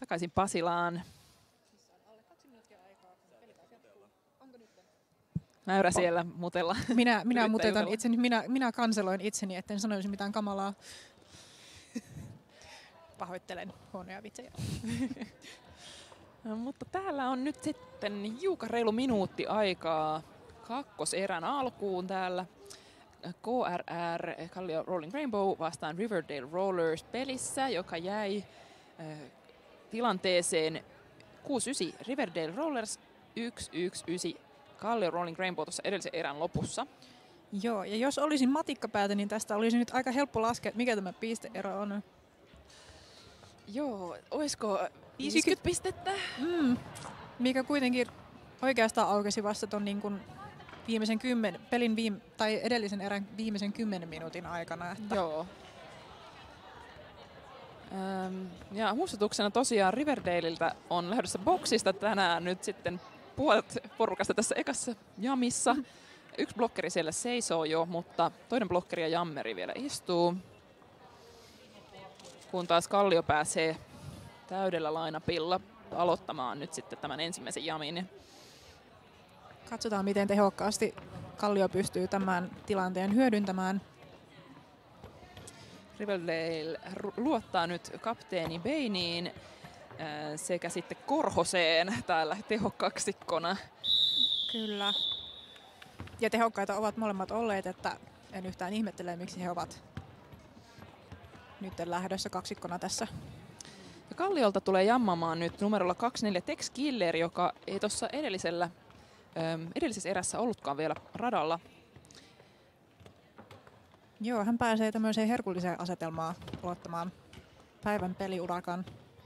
takaisin Pasilaan. Mäyrä siellä mutella. Minä mutetan itseni, minä kanseloin itseni, etten sanoisi mitään kamalaa. Pahoittelen huonoja vitsejä. No, mutta täällä on nyt sitten hiukan reilu minuutti aikaa kakkoserän alkuun täällä. KRR, Kallio Rolling Rainbow vastaan Riverdale Rollers pelissä, joka jäi tilanteeseen 6-9 Riverdale Rollers 1-1-9 Kallio Rolling Rainbow tuossa edellisen erän lopussa. Joo, ja jos olisin matikkapäätä, niin tästä olisi nyt aika helppo laskea, mikä tämä pisteero on. Joo, olisiko 50 pistettä? Mikä kuitenkin oikeastaan aukesi vasta ton niin kuin tai edellisen erän viimeisen 10 minuutin aikana. Että. Joo. Ja muistutuksena tosiaan Riverdaleiltä on lähdössä boksista tänään nyt sitten puolet porukasta tässä ekassa jamissa. Yksi blokkeri siellä seisoo jo, mutta toinen blokkeri ja jammeri vielä istuu. Kun taas Kallio pääsee täydellä lainapilla aloittamaan nyt sitten tämän ensimmäisen jamin. Katsotaan, miten tehokkaasti Kallio pystyy tämän tilanteen hyödyntämään. Riverdale luottaa nyt kapteeni Bainiin sekä sitten Korhoseen täällä tehokkaksikkona. Kyllä. Ja tehokkaita ovat molemmat olleet, että en yhtään ihmettele, miksi he ovat nyt lähdössä kaksikkona tässä. Ja Kalliolta tulee jammamaan nyt numerolla 24 Tex Killer, joka ei tuossa edellisessä erässä ollutkaan vielä radalla. Joo, hän pääsee tämmöiseen herkulliseen asetelmaan aloittamaan päivän peliurakan.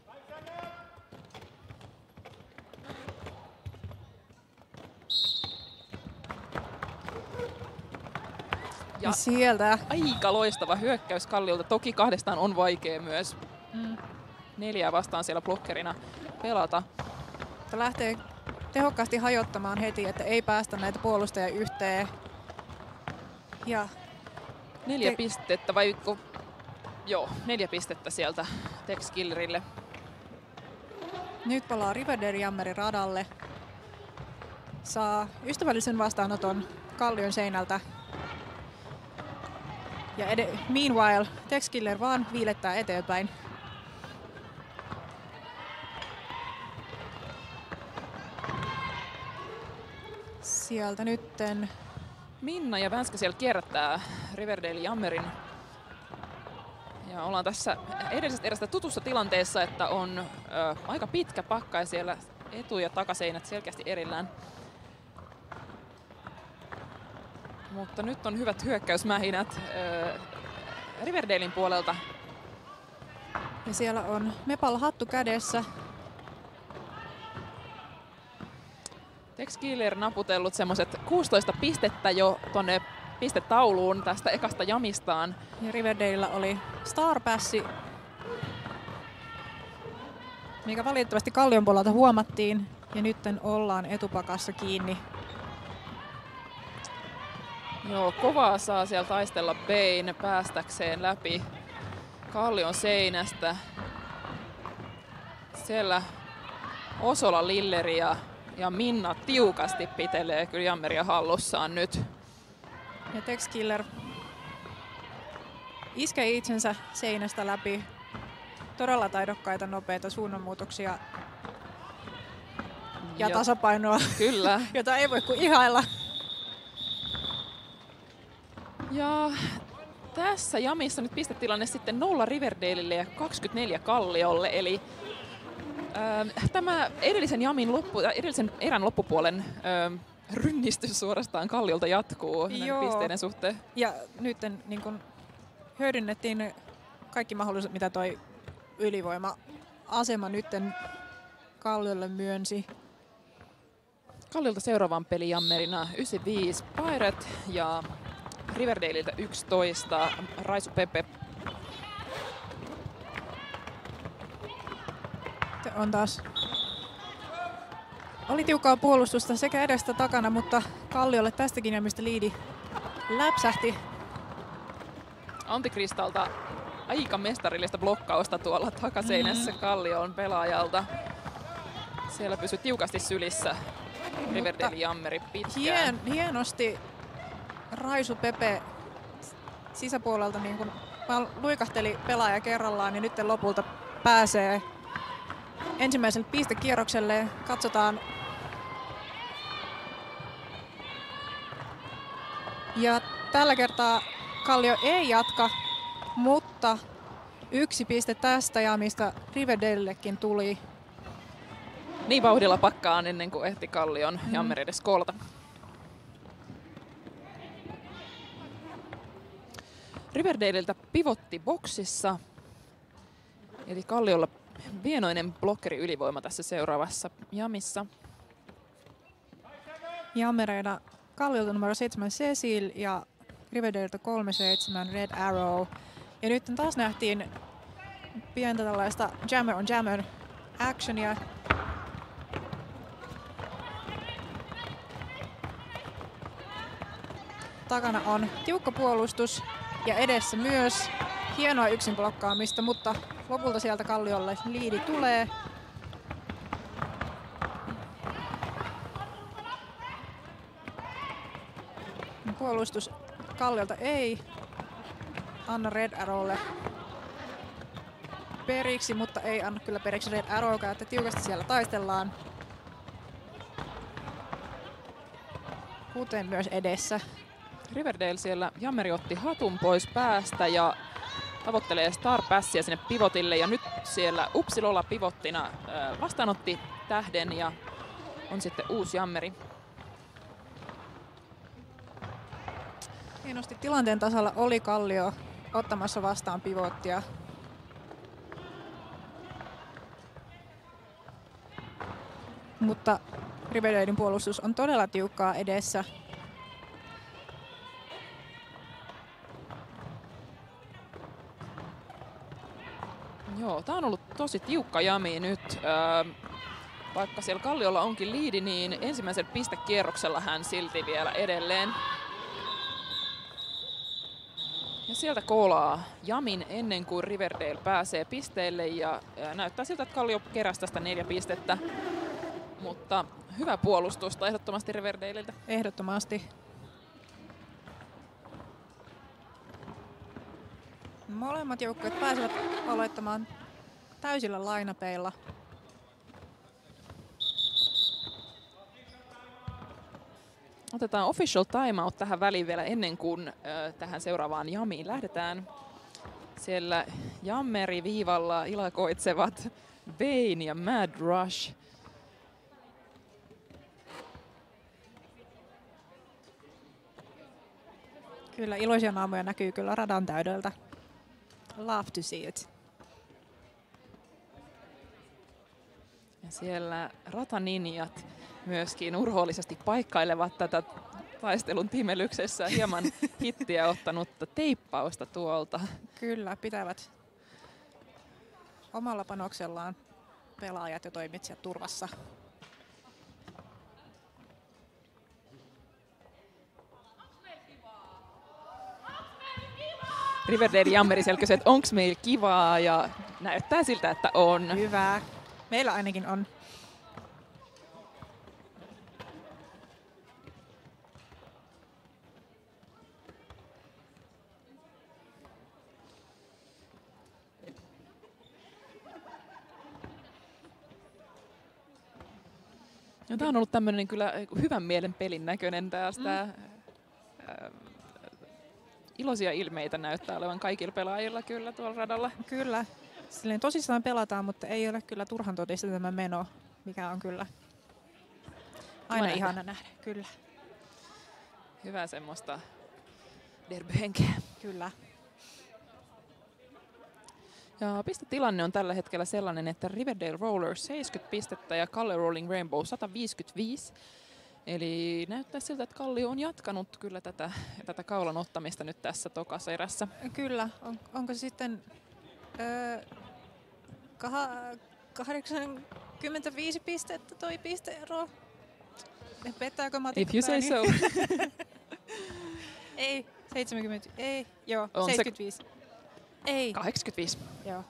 Ja sieltä aika loistava hyökkäys Kalliolta. Toki kahdestaan on vaikea myös 4 vastaan siellä blokkerina pelata. Tämä lähtee tehokkaasti hajottamaan heti, että ei päästä näitä puolustajia yhteen. Ja 4 pistettä vai joo, 4 pistettä sieltä Tex Killerille. Nyt palaa Riverdale jammeri radalle. Saa ystävällisen vastaanoton Kallion seinältä. Ja meanwhile Tex Killer vaan viilettää eteenpäin. Sieltä nytten Minna ja Vänskä siellä kierrättää Riverdale jammerin. Ja ollaan tässä edellisestä erästä tutussa tilanteessa, että on aika pitkä pakka ja siellä etu- ja takaseinät selkeästi erillään. Mutta nyt on hyvät hyökkäysmähinät Riverdalein puolelta. Ja siellä on Mepal hattu kädessä. Tex Killer naputellut semmoset 16 pistettä jo tonne pistetauluun tästä ekasta jamistaan. Ja Riverdalella oli Star Passi, mikä valitettavasti Kallion puolelta huomattiin. Ja nytten ollaan etupakassa kiinni. Joo, kovaa saa siellä taistella Bane päästäkseen läpi Kallion seinästä. Siellä Osola, Lilleri ja Minna tiukasti pitelee kyllä jammeria hallussaan nyt. Ja Tex Killer iskee itsensä seinästä läpi. Todella taidokkaita, nopeita suunnanmuutoksia ja tasapainoa, kyllä. jota ei voi kuin ihailla. Ja tässä jamissa nyt pistetilanne sitten 0 Riverdaleille ja 24 Kalliolle, eli tämä edellisen erän loppupuolen rynnistys suorastaan Kalliolta jatkuu pisteiden suhteen. Ja nyt niin kun hyödynnettiin kaikki mahdolliset, mitä toi ylivoima-asema nytten Kalliolle myönsi. Kalliolta seuraavan pelijammerina 95 Pirate ja Riverdaleilta 11 Raisu Pepe. On taas. Oli tiukkaa puolustusta sekä edestä takana, mutta Kalliolle tästäkin jämistä liidi läpsähti. Antikristalta aika mestarillista blokkausta tuolla takaseinässä Kallion pelaajalta. Siellä pysyi tiukasti sylissä Riverdale jammeri pitkään. Hienosti Raisu Pepe sisäpuolelta niin kun luikahteli pelaaja kerrallaan, niin nyt lopulta pääsee ensimmäiselle pistekierrokselle. Katsotaan. Ja tällä kertaa Kallio ei jatka, mutta 1 piste tästä ja mistä Riverdalellekin tuli. Niin vauhdilla pakkaan ennen kuin ehti Kallion jammeri edes koolata. Riverdaleltä pivotti boksissa. Eli Kalliolla vienoinen blokkeri ylivoima tässä seuraavassa jamissa. Jammereina Kalliolta numero 7 Cecil ja Riverdalelta 37 Red Arrow. Ja nyt taas nähtiin pientä tällaista jammer on jammer actionia. Takana on tiukka puolustus ja edessä myös hienoa yksin blokkaamista, mutta lopulta sieltä Kalliolle liidi tulee. Puolustus Kalliolta ei anna Red Arrowlle periksi, mutta ei anna kyllä periksi Red Arrowkaan, että tiukasti siellä taistellaan. Kuten myös edessä. Riverdale siellä jammeri otti hatun pois päästä ja tavoittelee Star Passia sinne pivotille. Ja nyt siellä Upsilolla pivottina vastaanotti tähden ja on sitten uusi jammeri. Hienosti tilanteen tasalla oli Kallio ottamassa vastaan pivottia. Mutta Riverdalen puolustus on todella tiukkaa edessä. Joo, tää on ollut tosi tiukka jami nyt. Vaikka siellä Kalliolla onkin liidi, niin ensimmäisellä pistekierroksella hän silti vielä edelleen. Ja sieltä koolaa jamin ennen kuin Riverdale pääsee pisteille ja näyttää siltä, että Kallio keräsi tästä 4 pistettä. Mutta hyvä puolustusta ehdottomasti Riverdaleltä. Ehdottomasti. Molemmat joukkueet pääsevät aloittamaan täysillä lainapeilla. Otetaan official timeout tähän väliin vielä ennen kuin tähän seuraavaan jamiin lähdetään. Siellä jammeri viivalla ilakoitsevat Bane ja Mad Rush. Kyllä, iloisia naamoja näkyy kyllä radan täydeltä. Love to see it. Ja siellä rataninjat myöskin urhoollisesti paikkailevat tätä taistelun timelyksessä hieman hittiä ottanutta teippausta tuolta. Kyllä, pitävät omalla panoksellaan pelaajat ja toimitsijat turvassa. Riverdale jammeri siellä kysyi, että onks meillä kivaa, ja näyttää siltä, että on. Hyvä. Meillä ainakin on. No, tämä on ollut tämmöinen kyllä hyvän mielen pelin näköinen tästä. Iloisia ilmeitä näyttää olevan kaikilla pelaajilla kyllä tuolla radalla. Kyllä. Silleen tosissaan pelataan, mutta ei ole kyllä turhan todista tämä meno, mikä on kyllä aina ihana nähdä. Kyllä. Hyvä semmoista derbyhenkeä. Kyllä. Ja pistetilanne on tällä hetkellä sellainen, että Riverdale Rollers 70 pistettä ja Kallio Rolling Rainbow 155. Eli näyttää siltä, että Kallio on jatkanut kyllä tätä kaulan ottamista nyt tässä tokassa erässä. Kyllä. Onko se sitten 85 pistettä toi pisteero? Pettääkö matikka? If you say so. Ei, 70. Ei, joo, On 75. Ei. 85. Joo.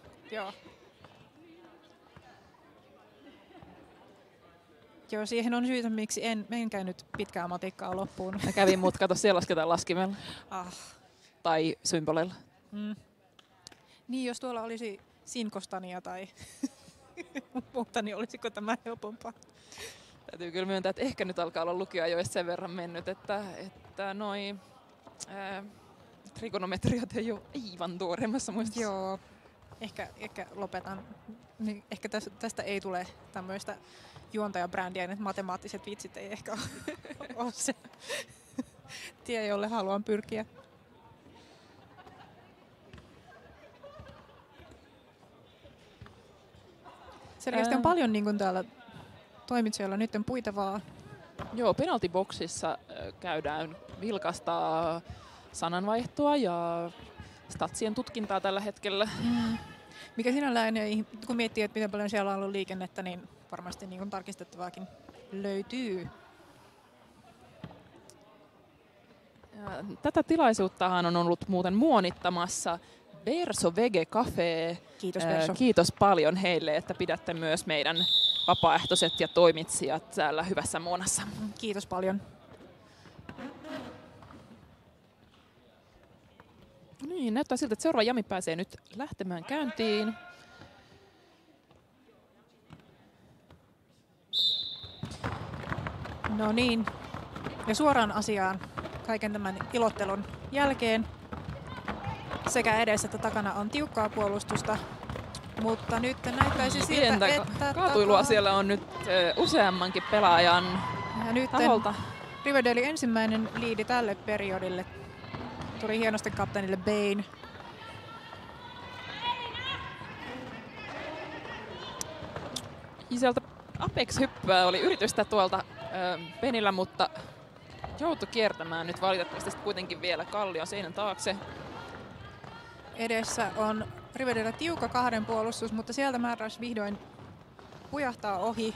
Joo, siihen on syytä, miksi en käynyt pitkää matikkaa loppuun. Mä kävin, mutta kato, siellä lasketaan laskimella. Tai symboleilla. Niin, jos tuolla olisi sinkostania tai muuta, niin olisiko tämä helpompaa? Täytyy kyllä myöntää, että ehkä nyt alkaa olla lukioajoista sen verran mennyt, että noi trigonometriat ei ole aivan tuoreimmassa muistissa. Joo, ehkä lopetan. Niin ehkä tästä ei tule tämmöistä juontajabrändiä, että matemaattiset vitsit ei ehkä ole se tie, jolle haluan pyrkiä. Selkeästi on paljon niin kuin täällä toimitsijoilla nyt puitavaa. Joo, penaltiboksissa käydään vilkasta sananvaihtoa ja statsien tutkintaa tällä hetkellä. Mikä sinällään, kun miettii, että miten paljon siellä on ollut liikennettä, niin varmasti niin kuin tarkistettavaakin löytyy. Ja tätä tilaisuuttahan on ollut muuten muonittamassa Verso Vege Cafe. Kiitos Verso. Kiitos paljon heille, että pidätte myös meidän vapaaehtoiset ja toimitsijat täällä hyvässä muonassa. Kiitos paljon. Niin, näyttää siltä, että seuraava jami pääsee nyt lähtemään käyntiin. No niin, ja suoraan asiaan kaiken tämän ilottelun jälkeen. Sekä edessä että takana on tiukkaa puolustusta, mutta nyt näyttäisi siltä, että kaatuilua siellä on nyt useammankin pelaajan taholta. Riverdale ensimmäinen liidi tälle periodille tuli hienosti kapteenille Bane. Sieltä Apex-hyppyä oli yritystä tuolta Benillä, mutta joutui kiertämään nyt valitettavasti kuitenkin vielä Kallion seinän taakse. Edessä on Riverdale tiukka kahden puolustus, mutta sieltä Mäyrä vihdoin pujahtaa ohi.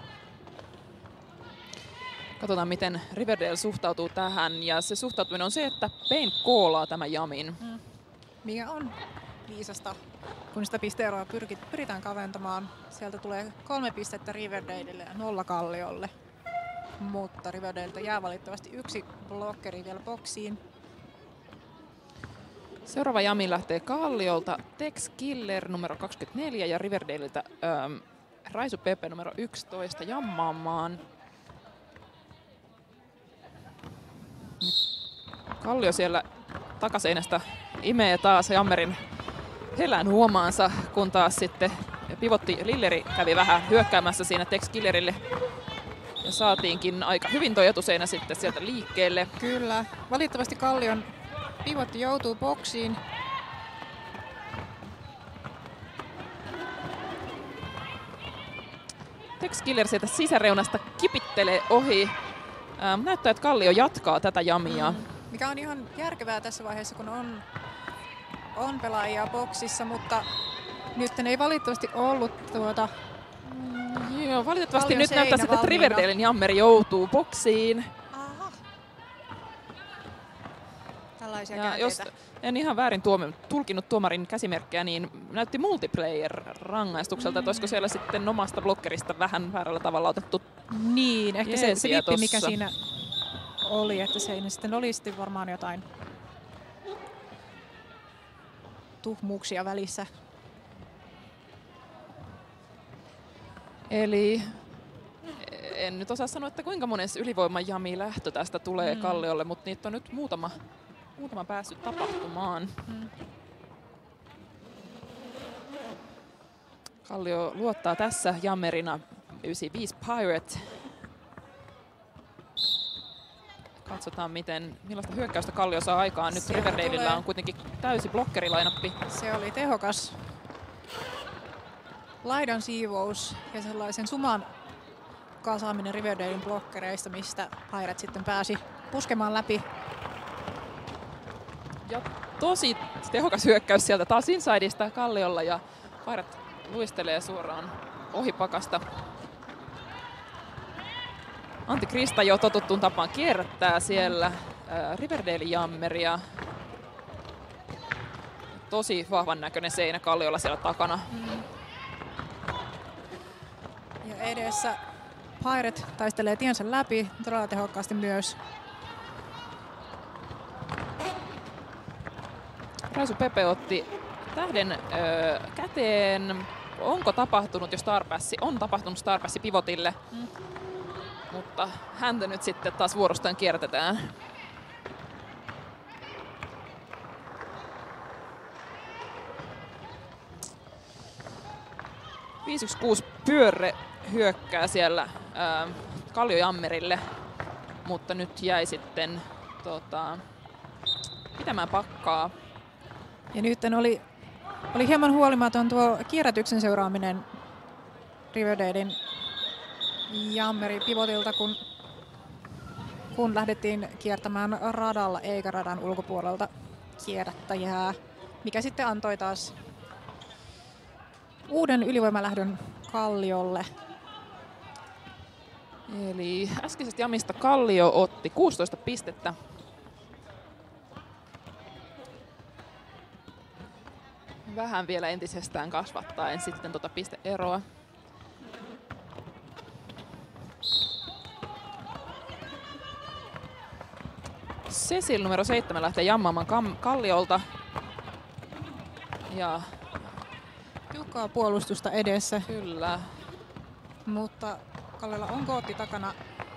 Katsotaan, miten Riverdale suhtautuu tähän. Ja se suhtautuminen on se, että Bane koolaa tämän jamin. Mikä on viisasta, kun sitä pisteeroa pyritään kaventamaan. Sieltä tulee 3 pistettä Riverdalelle ja 0 Kalliolle. Mutta Riverdalelta jää valitettavasti 1 blokkeri vielä boksiin. Seuraava jami lähtee Kalliolta Tex Killer numero 24 ja Riverdaleilta Raisu Pepe numero 11 jammaamaan. Kallio siellä takaseinästä imee taas jammerin helän huomaansa, kun taas sitten pivotti Lilleri kävi vähän hyökkäämässä siinä Tex Killerille. Ja saatiinkin aika hyvin toi etuseinä sitten sieltä liikkeelle. Kyllä. Valitettavasti Kallion pivotti joutuu boksiin. Tex Killer sieltä sisäreunasta kipittelee ohi. Näyttää, että Kallio jatkaa tätä jamia. Mikä on ihan järkevää tässä vaiheessa, kun on pelaajia boksissa, mutta nyt ei valitettavasti ollut Joo, valitettavasti nyt näyttää sitten, että Riverdalen jammeri joutuu boksiin. Aha. Tällaisia käänteitä. Jos en ihan väärin tulkinut tuomarin käsimerkkejä, niin näytti multiplayer-rangaistukselta, että olisiko siellä sitten omasta blokkerista vähän väärällä tavalla otettu. Niin, ehkä se vippi, tossa, mikä siinä oli, että se sitten oli sitten varmaan jotain tuhmuuksia välissä. Eli en nyt osaa sanoa, että kuinka monen ylivoiman jami lähtö tästä tulee Kalliolle, mutta niitä on nyt muutama päässyt tapahtumaan. Kallio luottaa tässä jammerina 95 Pirate. Katsotaan, millaista hyökkäystä Kallio saa aikaan. Nyt Riverdalella on kuitenkin täysi blokkerilainappi. Se oli tehokas laidan siivous ja sellaisen suman kasaaminen Riverdalen blokkereista, mistä Pirate sitten pääsi puskemaan läpi. Ja tosi tehokas hyökkäys sieltä taas insideista Kalliolla ja Pirate luistelee suoraan ohipakasta. Antti Krista jo totuttuun tapaan kierrättää siellä Riverdale jammeria. tosi vahvan näköinen seinä Kalliolla siellä takana. Ja edessä Pirate taistelee tiensä läpi todella tehokkaasti myös. Raisu Pepe otti tähden käteen. Onko tapahtunut jo Starpassi? On tapahtunut Starpassi pivotille. Mutta häntä nyt sitten taas vuorostaan kiertetään. .516 pyörre hyökkää siellä Kallio Jammerille, mutta nyt jäi sitten pitämään pakkaa. Ja nyt oli hieman huolimaton tuo kierrätyksen seuraaminen Riverdalein Jammeri pivotilta, kun lähdettiin kiertämään radalla eikä radan ulkopuolelta kierrättäjää, mikä sitten antoi taas uuden ylivoimalähdön Kalliolle. Eli äskeisestä jamista Kallio otti 16 pistettä. Vähän vielä entisestään kasvattaen sitten pisteeroa. Cecil numero 7 lähtee jammaamaan Kalliolta. Ja tiukkaa puolustusta edessä. Kyllä. Mutta Kalliolla on kootti takana.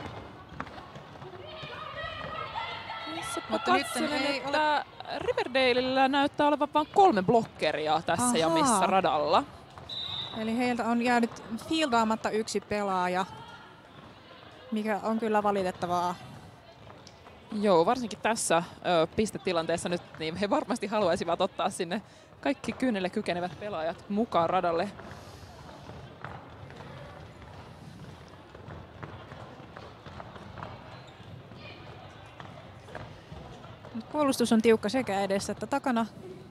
Mutta katselen, että Riverdaleillä näyttää olevan vain 3 blokkeria tässä jamissa radalla. Eli heiltä on jäänyt fieldaamatta 1 pelaaja, mikä on kyllä valitettavaa. Joo, varsinkin tässä pistetilanteessa nyt niin he varmasti haluaisivat ottaa sinne kaikki kynnelle kykenevät pelaajat mukaan radalle. Puolustus on tiukka sekä edessä että takana.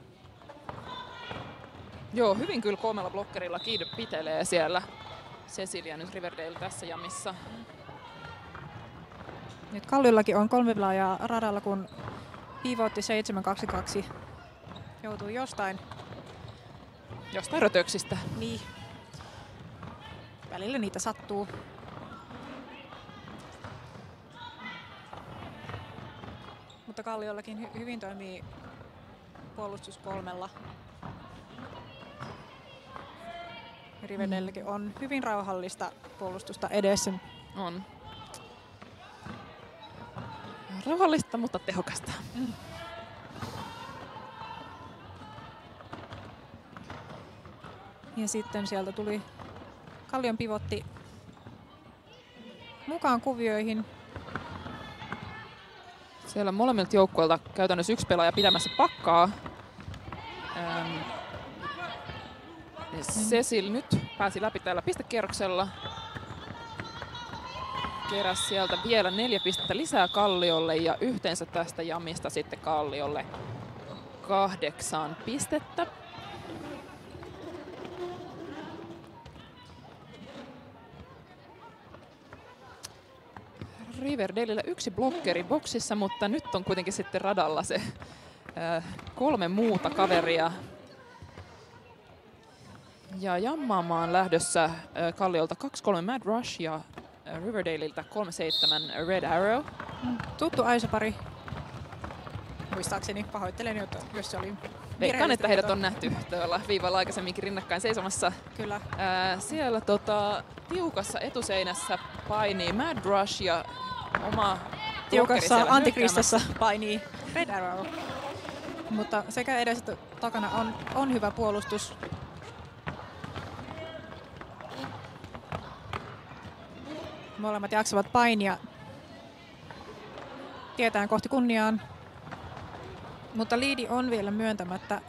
Joo, hyvin kyllä 3 blokkerilla kiinni pitelee siellä Cecilia nyt Riverdale tässä jamissa. Nyt Kalliollakin on 3 pelaajaa radalla, kun pivotti 7-2-2 joutuu jostain rötöksistä. Niin. Välillä niitä sattuu. Mutta Kalliollakin hyvin toimii puolustus 3. Riverdalellakin on hyvin rauhallista puolustusta edessä. On. Rauhallista, mutta tehokasta. Ja sitten sieltä tuli Kallion pivotti mukaan kuvioihin. Siellä molemmilta joukkueilta käytännössä 1 pelaaja pitämässä pakkaa. Cecil nyt pääsi läpi tällä pistekierroksella. Keräsi sieltä vielä 4 pistettä lisää Kalliolle ja yhteensä tästä jamista sitten Kalliolle 8 pistettä. Riverdaleillä 1 blokkeri boksissa, mutta nyt on kuitenkin sitten radalla se 3 muuta kaveria. Ja jammaamaan lähdössä Kalliolta 2-3 Mad Rush ja Riverdaleilta 3-7 Red Arrow. Tuttu aisopari. Muistaakseni, pahoittelen, jos se oli veikkaan, että heidät on nähty tuolla viivalla aikaisemminkin rinnakkain seisomassa. Kyllä. Siellä tiukassa etuseinässä painii Mad Rush ja oma tiukassa antikristassa painii Red Arrow. Mutta sekä edessä että takana on hyvä puolustus. Molemmat jaksavat painia tietään kohti kunniaan. Mutta liidi on vielä myöntämättä.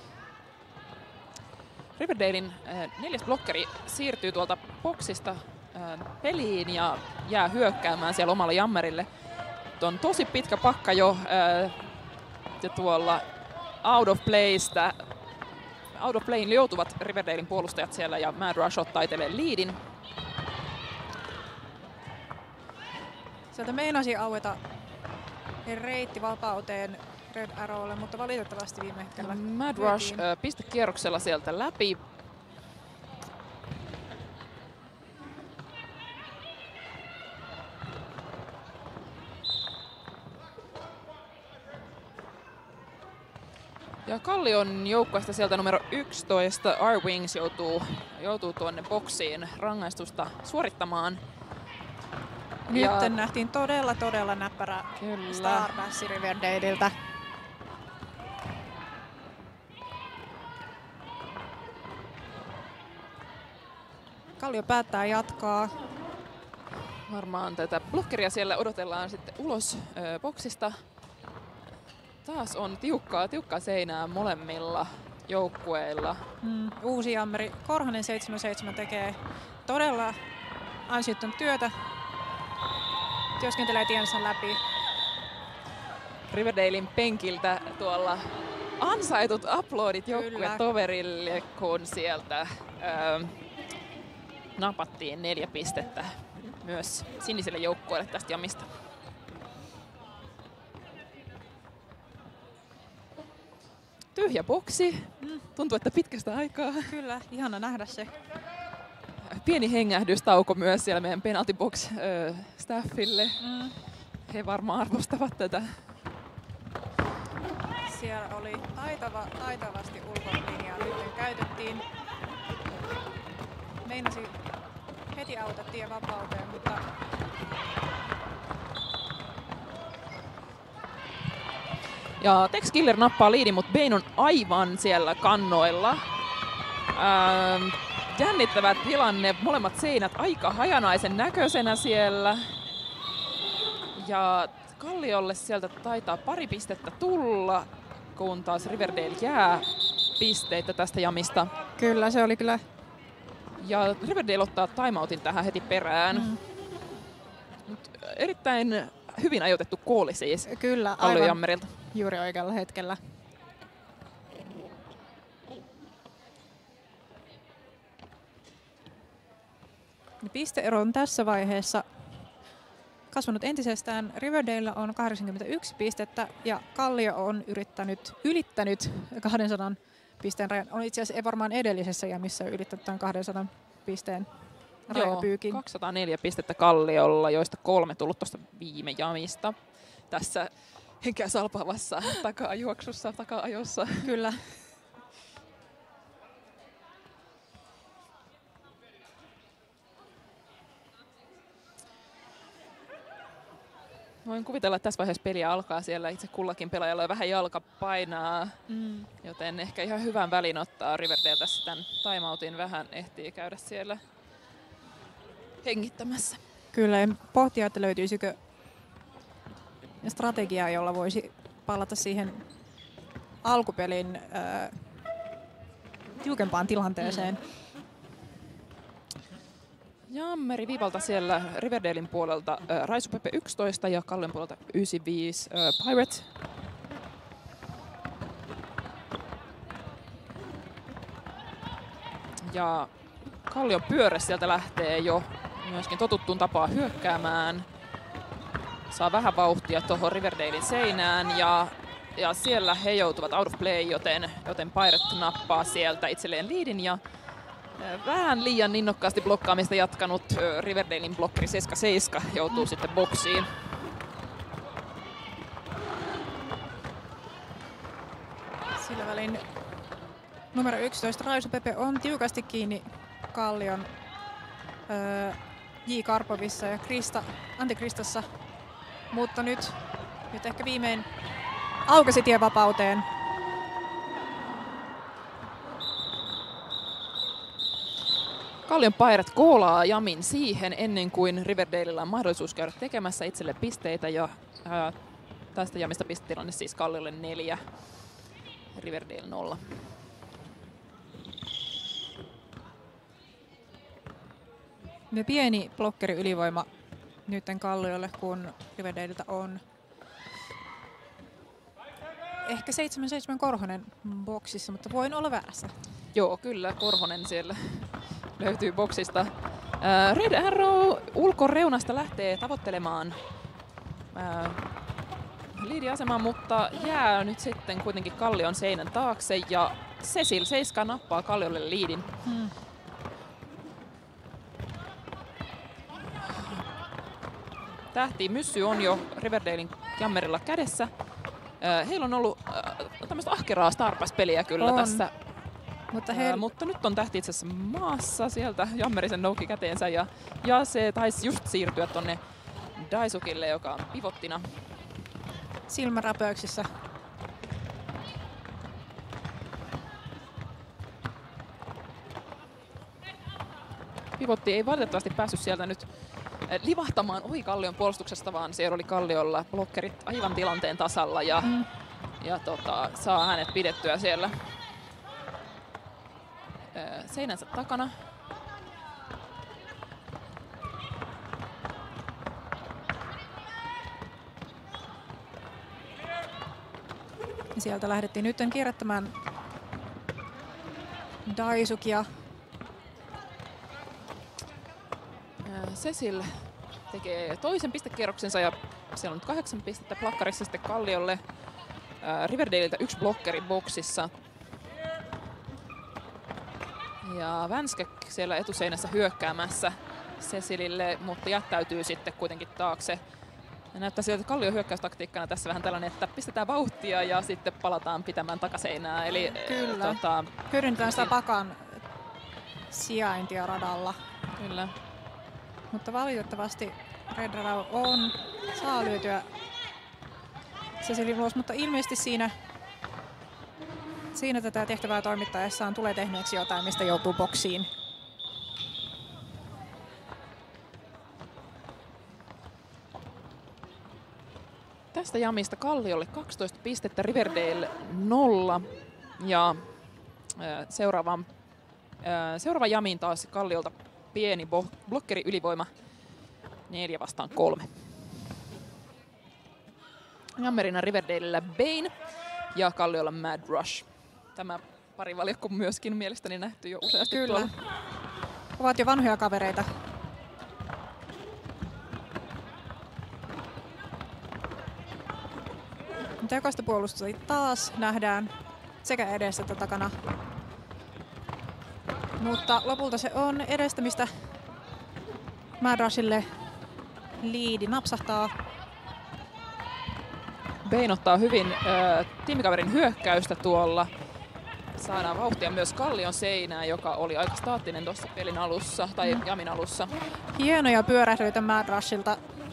Riverdalein 4. blokkeri siirtyy tuolta boksista peliin ja jää hyökkäämään siellä omalla jammerille. On tosi pitkä pakka jo ja tuolla out of playin joutuvat Riverdalein puolustajat siellä ja Mad Rush taitelee liidin. Sieltä meinasi aueta reitti vapauteen Red Arrowlle, mutta valitettavasti viime hetkellä Mad Rush pistekierroksella sieltä läpi. Ja Kallion joukkueesta sieltä numero 11 R-Wings joutuu tuonne boksiin rangaistusta suorittamaan. Nyt nähtiin todella näppärä Starpassi Riverdaleiltä. Kallio päättää jatkaa. Varmaan tätä blokkeria siellä odotellaan sitten ulos boksista. Taas on tiukkaa seinää molemmilla joukkueilla. Uusi jammeri Korhonen 77 tekee todella ansiottomia työtä. Työskentelee tiensä läpi. Riverdalein penkiltä tuolla ansaitut aplodit joukkuetoverille, kun sieltä napattiin 4 pistettä myös siniselle joukkueelle tästä jamista. Tyhjä boksi. Tuntuu, että pitkästä aikaa. Kyllä, ihana nähdä se. Pieni hengähdystauko myös siellä meidän penalty box staffille. He varmaan arvostavat tätä. Siellä oli taitavasti ulkolinjaa nyt käytettiin. Meinasi heti auta tie vapauteen, mutta ja Tex Killer nappaa liidin, mutta Bane on aivan siellä kannoilla. Jännittävä tilanne, molemmat seinät aika hajanaisen näköisenä siellä. Ja Kalliolle sieltä taitaa 2 pistettä tulla, kun taas Riverdale jää pisteitä tästä jamista. Kyllä, se oli kyllä. Ja Riverdale ottaa timeoutin tähän heti perään. Mut erittäin hyvin ajoitettu kooli siis. Kyllä, Kallion jammerilta. Juuri oikealla hetkellä. Pisteero on tässä vaiheessa kasvanut entisestään. Riverdale on 81 pistettä ja Kallio on ylittänyt 200 pisteen rajan. On itse asiassa varmaan edellisessä jamissa ylittänyt tämän 200 pisteen rajapyykin. 204 pistettä Kalliolla, joista 3 tullut tuosta viime jamista. Tässä henkeä salpaavassa taka-ajossa. Kyllä. Voin kuvitella, että tässä vaiheessa peliä alkaa siellä itse kullakin pelaajalla ja vähän jalka painaa, joten ehkä ihan hyvän välin ottaa Riverdale tässä tämän timeoutin, vähän ehtii käydä siellä hengittämässä. Kyllä, pohtia, että löytyisikö strategiaa, jolla voisi palata siihen alkupelin tiukempaan tilanteeseen. Jammeri viivalta siellä Riverdalein puolelta Raisu Pepe 11 ja Kallion puolelta 95 Pirate. Ja Kallion pyörä sieltä lähtee jo myöskin totuttuun tapaan hyökkäämään. Saa vähän vauhtia tuohon Riverdalein seinään ja siellä he joutuvat out of play, joten Pirate nappaa sieltä itselleen liidin ja vähän liian innokkaasti blokkaamista jatkanut Riverdalein blokkeri 7 joutuu sitten boksiin. Sillä välin numero 11 Raisu Pepe on tiukasti kiinni Kallion J. Karpovissa ja Antikristassa, mutta nyt ehkä viimein aukesi tie vapauteen. Kallion Pirate koolaa jamin siihen ennen kuin Riverdaleilla on mahdollisuus käydä tekemässä itselle pisteitä ja tästä jamista pistetilanne siis Kalliolle 4, Riverdale 0. Ja pieni blokkeri ylivoima nytten Kalliolle, kun Riverdaleilta on ehkä 7-7 Korhonen boksissa, mutta voin olla väärässä. Joo, kyllä Korhonen siellä löytyy boksista. Red Arrow ulkoreunasta lähtee tavoittelemaan liidiasemaan, mutta jää nyt sitten kuitenkin Kallion seinän taakse ja Cecil 7 nappaa Kalliolle liidin. Tähti Myssy on jo Riverdalein jammerilla kädessä. Heillä on ollut tämmöistä ahkeraa Starpass-peliä kyllä tässä. Mutta nyt on tähti itse asiassa maassa, sieltä jammerisen nouki käteensä ja se taisi just siirtyä tonne Daisukille, joka on pivottina. Silmäräpöyksissä. Pivotti ei valitettavasti päässyt sieltä nyt livahtamaan ohi Kallion puolustuksesta, vaan siellä oli Kalliolla blokkerit aivan tilanteen tasalla ja saa hänet pidettyä siellä seinänsä takana. Ja sieltä lähdettiin nyt kierrättämään Daisukia. Cecil tekee toisen pistekierroksensa ja siellä on nyt 8 pistettä plakkarissa sitten Kalliolle. Riverdaleilta 1 blokkeri boksissa. Ja Vänskä siellä etuseinässä hyökkäämässä Cecilille, mutta jättäytyy sitten kuitenkin taakse. Ja näyttää siltä, että Kallion hyökkäystaktiikkana tässä vähän tällainen, että pistetään vauhtia ja sitten palataan pitämään takaseinää. Eli, kyllä, hyödynnetään sitä pakan sijaintia radalla. Kyllä. Mutta valitettavasti Red Arrow saa lyötyä Cecilin ulos, mutta ilmeisesti siinä tätä tehtävää toimittaessaan tulee tehneeksi jotain, mistä joutuu boksiin. Tästä jamista Kalliolle 12 pistettä, Riverdale 0 ja seuraava jamiin taas Kalliolta pieni blokkeri ylivoima 4-3. Jammerina Riverdalella Bane ja Kalliolla Mad Rush. Tämä parivaljakko myöskin mielestäni nähty jo useasti. Kyllä. Tuolla. Ovat jo vanhoja kavereita. Jokaista puolustusta taas nähdään sekä edessä että takana. Mutta lopulta se on edestä, mistä Mad Rushille liidi napsahtaa. Bane ottaa hyvin tiimikaverin hyökkäystä tuolla. Saadaan vauhtia myös Kallion seinään, joka oli aika staattinen tuossa pelin alussa tai jamin alussa. Hienoja pyörähdyitä Mad Rushilta.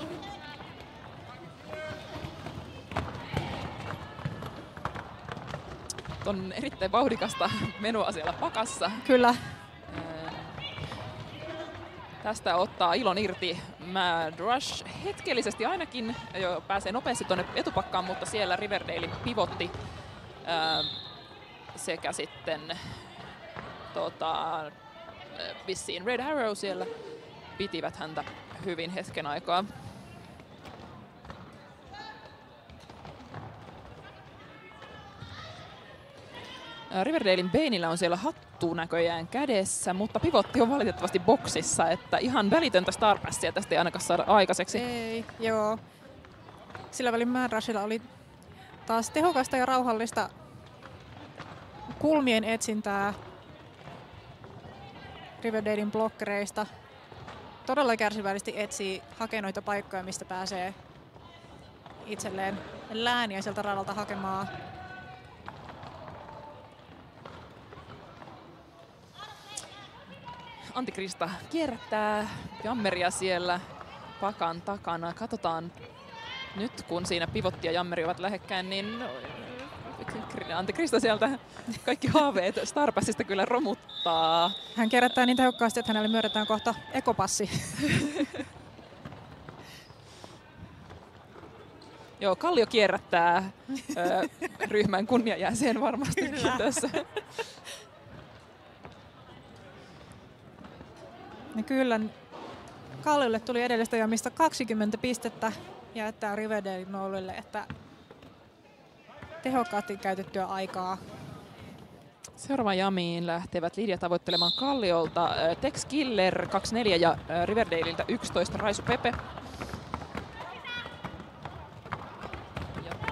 On erittäin vauhdikasta menua siellä pakassa. Kyllä. Tästä ottaa ilon irti Mad Rush. Hetkellisesti ainakin jo pääsee nopeasti tuonne etupakkaan, mutta siellä Riverdalein pivotti sekä sitten vissiin Red Arrow siellä pitivät häntä hyvin hetken aikaa. Riverdalein Baneillä on siellä hattu näköjään kädessä, mutta pivotti on valitettavasti boksissa, että ihan välitöntä Starpassia tästä ei ainakaan saada aikaiseksi. Ei, joo. Sillä välin Mad Rushilla oli taas tehokasta ja rauhallista kulmien etsintää Riverdalein blokkereista. Todella kärsivällisesti etsii, hakee noita paikkoja, mistä pääsee itselleen lääniä sieltä radalta hakemaan. Antikrista kierrättää jammeria siellä pakan takana. Katsotaan nyt, kun siinä pivotti ja jammeri ovat lähekkäin, niin Antikrista sieltä kaikki haaveet Starpassista kyllä romuttaa. Hän kierrättää niin tehokkaasti, että hänelle myönnetään kohta ekopassi. Joo, Kallio kierrättää ryhmän kunniajäsen varmasti tässä. Ja kyllä, Kalliolle tuli edellisestä jamista 20 pistettä ja jättää Riverdalein nollille, että tehokkaasti käytettyä aikaa. Seuraavaan jamiin lähtevät Lidia tavoittelemaan Kalliolta Tex Killer 24 ja Riverdaleilta 11 Raisu Pepe. Ja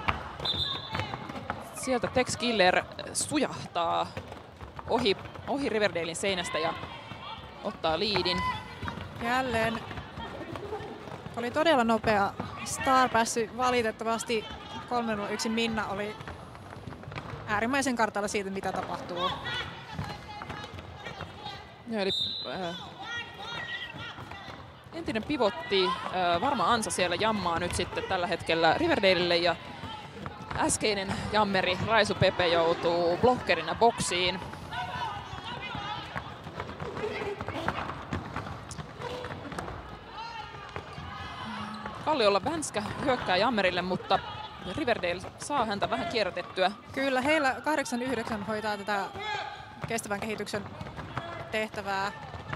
sieltä Tex Killer sujahtaa ohi Riverdalein seinästä ja ottaa liidin. Jälleen oli todella nopea Star Pass. Valitettavasti 301 Minna oli äärimmäisen kartalla siitä, mitä tapahtuu. Ja eli entinen pivotti, varma ansa siellä jammaa nyt sitten tällä hetkellä Riverdalelle ja äskeinen jammeri Raisu Pepe joutuu blokkerina boksiin. Kalliolla vänskä hyökkää jammerille, mutta Riverdale saa häntä vähän kierrätettyä. Kyllä, heillä 8-9 hoitaa tätä kestävän kehityksen tehtävää.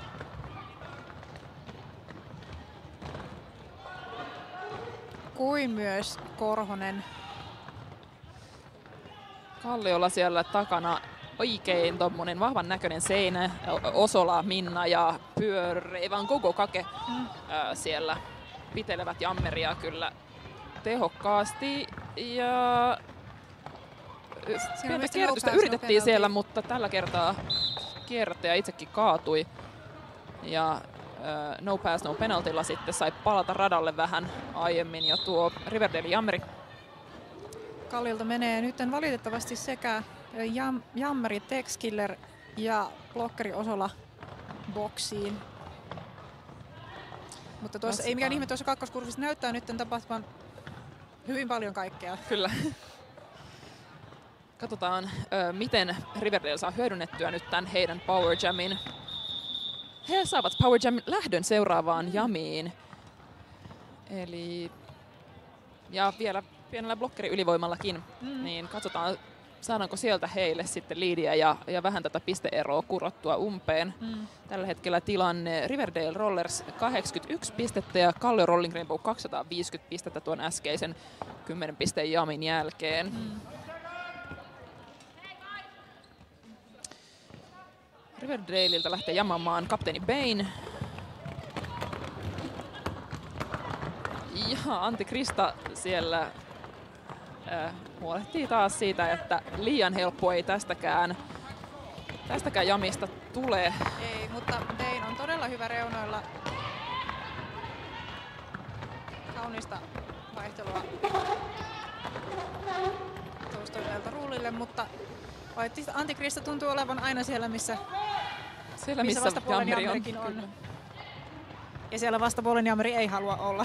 Kuin myös Korhonen. Kalliolla siellä takana oikein tommonen vahvan näköinen seinä, Osola, Minna ja pyöreivän koko kake siellä pitelevät jammeria kyllä tehokkaasti. Ja pientä kierrätystä yritettiin siellä, mutta tällä kertaa kierrättäjä itsekin kaatui. Ja no pass, no penaltilla sitten sai palata radalle vähän aiemmin jo tuo Riverdale jammeri. Kalliolta menee nyt valitettavasti sekä jammeri Tex Killer ja blokkeri Osola boksiin. Mutta tuossa ei mikään ihme, tuossa kakkoskurssissa näyttää nyt tapahtuvan hyvin paljon kaikkea. Kyllä. Katsotaan, miten Riverdale saa hyödynnettyä nyt tämän heidän Power Jamin. He saavat Power Jamin lähdön seuraavaan jamiin. Eli, ja vielä pienellä blokkeri-ylivoimallakin, niin katsotaan, saadaanko sieltä heille sitten liidiä ja vähän tätä pisteeroa kurottua umpeen. Tällä hetkellä tilanne Riverdale Rollers 81 pistettä ja Kallio Rolling Rainbow 250 pistettä tuon äskeisen 10 pisteen jamin jälkeen. Riverdaleilta lähtee jamamaan kapteeni Bane. Ja Antti Krista siellä huolehtii taas siitä, että liian helppo ei tästäkään jamista tule. Ei, mutta Bane on todella hyvä reunoilla. Kaunista vaihtelua toistoidelta ruulille, mutta Antti Krista tuntuu olevan aina siellä, missä vastapuolen jammerikin on. Ja siellä vastapuolen jammeri ei halua olla.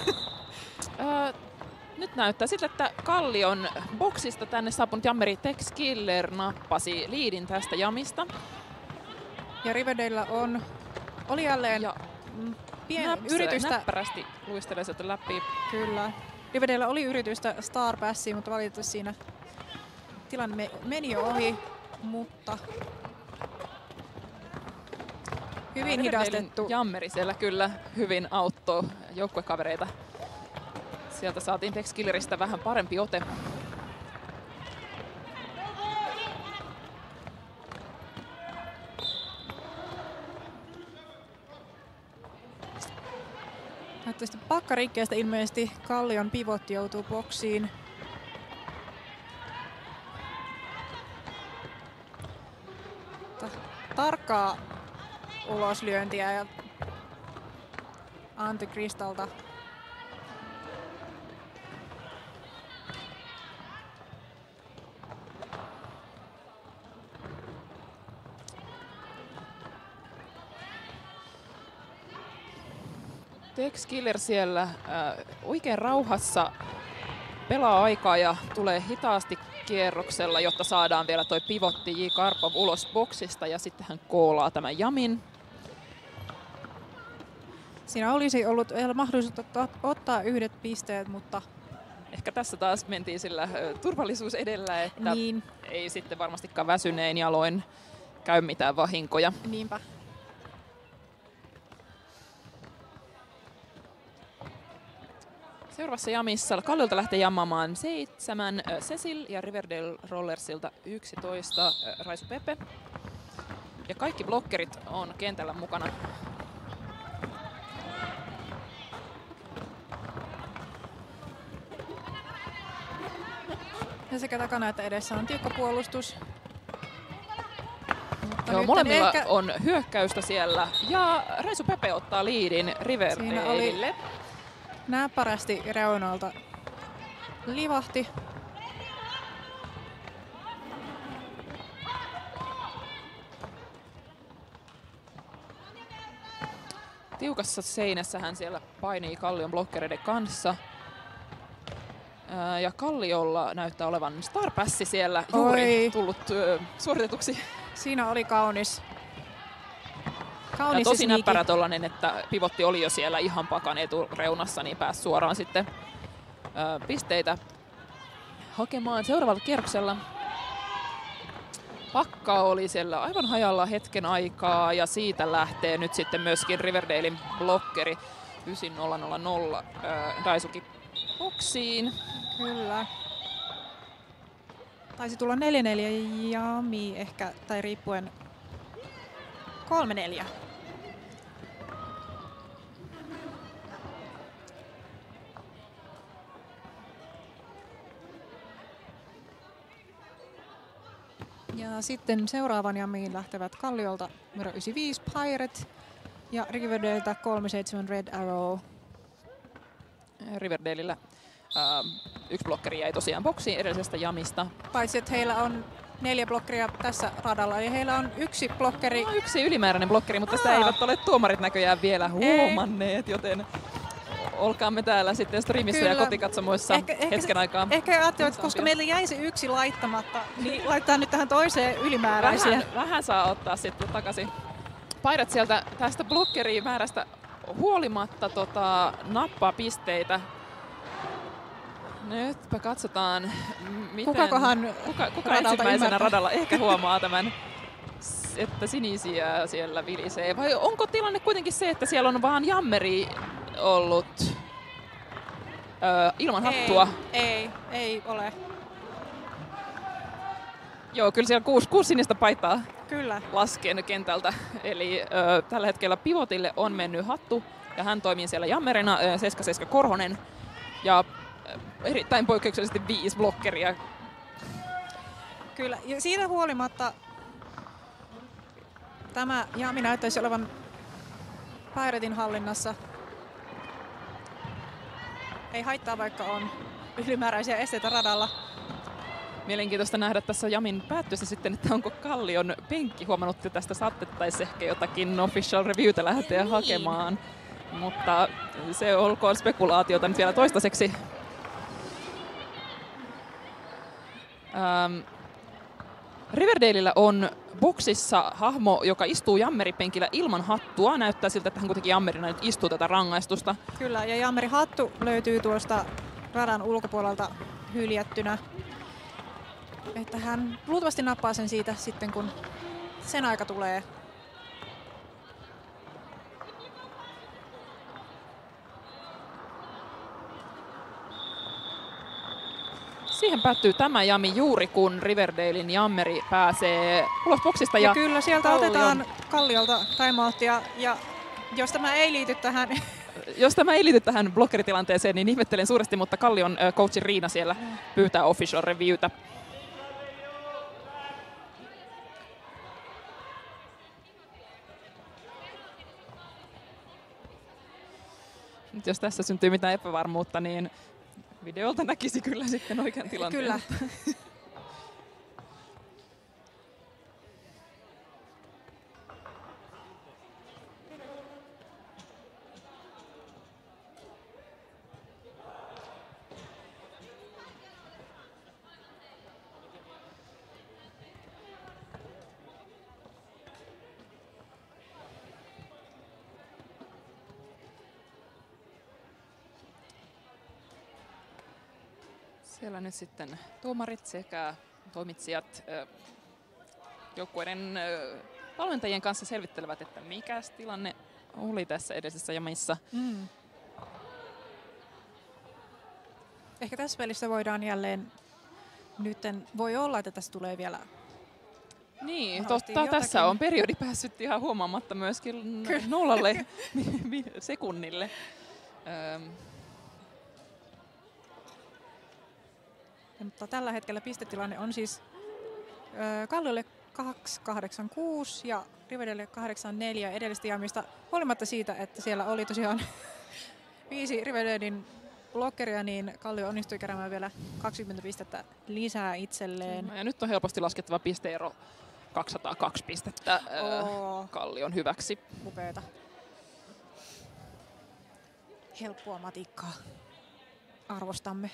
Nyt näyttää siltä, että Kallion boksista tänne saapunut jammeri Tex Killer nappasi liidin tästä jamista. Ja Riverdale oli jälleen yritystä. Näppärästi luistelee sieltä läpi. Kyllä. Riverdale oli yritystä Star Passiin, mutta valitettavasti siinä tilanne meni jo ohi, mutta hyvin hidastettu. Jammeri siellä kyllä hyvin auttoi joukkuekavereita. Sieltä saatiin Tex Killeristä vähän parempi ote. Näyttäisi pakkarikkeestä ilmeisesti Kallion pivotti joutuu boksiin. Tarkkaa uloslyöntiä ja Antti Kristalta. Tex Killer siellä oikein rauhassa pelaa aikaa ja tulee hitaasti kierroksella, jotta saadaan vielä toi pivotti J. Karpov ulos boksista ja sitten hän koolaa tämän jamin. Siinä olisi ollut mahdollisuus ottaa yhdet pisteet, mutta ehkä tässä taas mentiin sillä turvallisuus edellä, että niin. Ei sitten varmastikaan väsynein jaloin käy mitään vahinkoja. Niinpä. Seuraavassa jamissa Kalliolta lähtee jammaamaan 7 Cecil ja Riverdale Rollersilta 11 Raisu Pepe. Ja kaikki blokkerit on kentällä mukana. Ja sekä takana että edessä on tiukka puolustus. Joo, molemmilla on hyökkäystä siellä. Ja Raisu Pepe ottaa liidin Riverdaleille. Näppärästi reunalta livahti. Tiukassa seinässä hän siellä painii Kallion blokkereiden kanssa. Ja Kalliolla näyttää olevan Star Passi siellä juuri tullut suoritetuksi. Siinä oli kaunis. Ja tosi näppärä tollanen, että pivotti oli jo siellä ihan pakan etureunassa, niin pääsi suoraan sitten pisteitä hakemaan seuraavalla kierroksella. Pakka oli siellä aivan hajalla hetken aikaa ja siitä lähtee nyt sitten myöskin Riverdalein blokkeri 9000 Daisuki boksiin. Kyllä. Taisi tulla 4-4 Jami ehkä, tai riippuen 3-4. Ja sitten seuraavan Jamiin lähtevät Kalliolta numero 95 Pirate ja Riverdaleilta 37 Red Arrow. Riverdaleillä yksi blokkeri jäi tosiaan boksiin edellisestä Jamista. Paitsi että heillä on 4 blokkeria tässä radalla, eli heillä on yksi blokkeri. No, yksi ylimääräinen blokkeri, mutta sitä eivät ole tuomarit näköjään vielä huomanneet, joten olkaamme täällä sitten streamissä ja kotikatsomoissa hetken aikaa. Ehkä ajattelin, että koska meillä jäi se yksi laittamatta, niin laittaa nyt tähän toiseen ylimääräisiä. Vähän saa ottaa sitten takaisin. Paidat sieltä tästä blokkerimäärästä huolimatta nappaa pisteitä. Nytpä katsotaan, miten kuka ensimmäisenä radalla ehkä huomaa tämän, että sinisiä siellä vilisee. Vai onko tilanne kuitenkin se, että siellä on vaan jammeri ollut ilman hattua? Ei ole. Joo, kyllä siellä 6 sinistä paitaa kyllä laskee kentältä. Eli tällä hetkellä pivotille on mennyt hattu ja hän toimii siellä jammerina, Seska Korhonen. Ja erittäin poikkeuksellisesti 5 blokkeria. Kyllä, ja siitä huolimatta tämä Jami näyttäisi olevan Piratin hallinnassa. Ei haittaa, vaikka on ylimääräisiä esteitä radalla. Mielenkiintoista nähdä tässä Jamin päättyessä sitten, että onko Kallion penkki huomannut, että tästä saatettaisiin ehkä jotakin official reviewtä lähteä hakemaan. Mutta se olkoon spekulaatiota nyt vielä toistaiseksi. Riverdaleillä on boksissa hahmo, joka istuu jammeripenkillä ilman hattua. Näyttää siltä, että hän kuitenkin jammerina nyt istuu tätä rangaistusta. Kyllä, ja jammerin hattu löytyy tuosta radan ulkopuolelta hyljättynä. Että hän luultavasti nappaa sen siitä sitten, kun sen aika tulee. Siihen päättyy tämä Jami juuri kun Riverdalein jammeri pääsee ulos boksista. Ja kyllä sieltä otetaan Kalliolta timeouttia ja jos tämä ei liity tähän... Jos tämä ei liity tähän blokkeritilanteeseen, niin ihmettelen suuresti, mutta Kallion coachi Riina siellä pyytää official reviewtä. Nyt jos tässä syntyy mitään epävarmuutta, niin videolta näkisi kyllä sitten oikean tilanteen. Kyllä. Siellä nyt sitten tuomarit sekä toimitsijat joukkueiden valmentajien kanssa selvittelevät, että mikä tilanne oli tässä edellisessä jamissa. Ehkä tässä pelissä voidaan jälleen, voi olla, että tässä tulee vielä... Niin, totta. Tässä on periodi päässyt ihan huomaamatta myöskin 0 sekunnille. Mutta tällä hetkellä pistetilanne on siis Kalliolle 286 ja Riverdale 84 edellistä jaamista, huolimatta siitä, että siellä oli tosiaan 5 Riverdalein blokkeria, niin Kallio onnistui keräämään vielä 20 pistettä lisää itselleen. Ja nyt on helposti laskettava pisteero 202 pistettä Kallion hyväksi. Upeeta. Helppoa matikkaa. Arvostamme.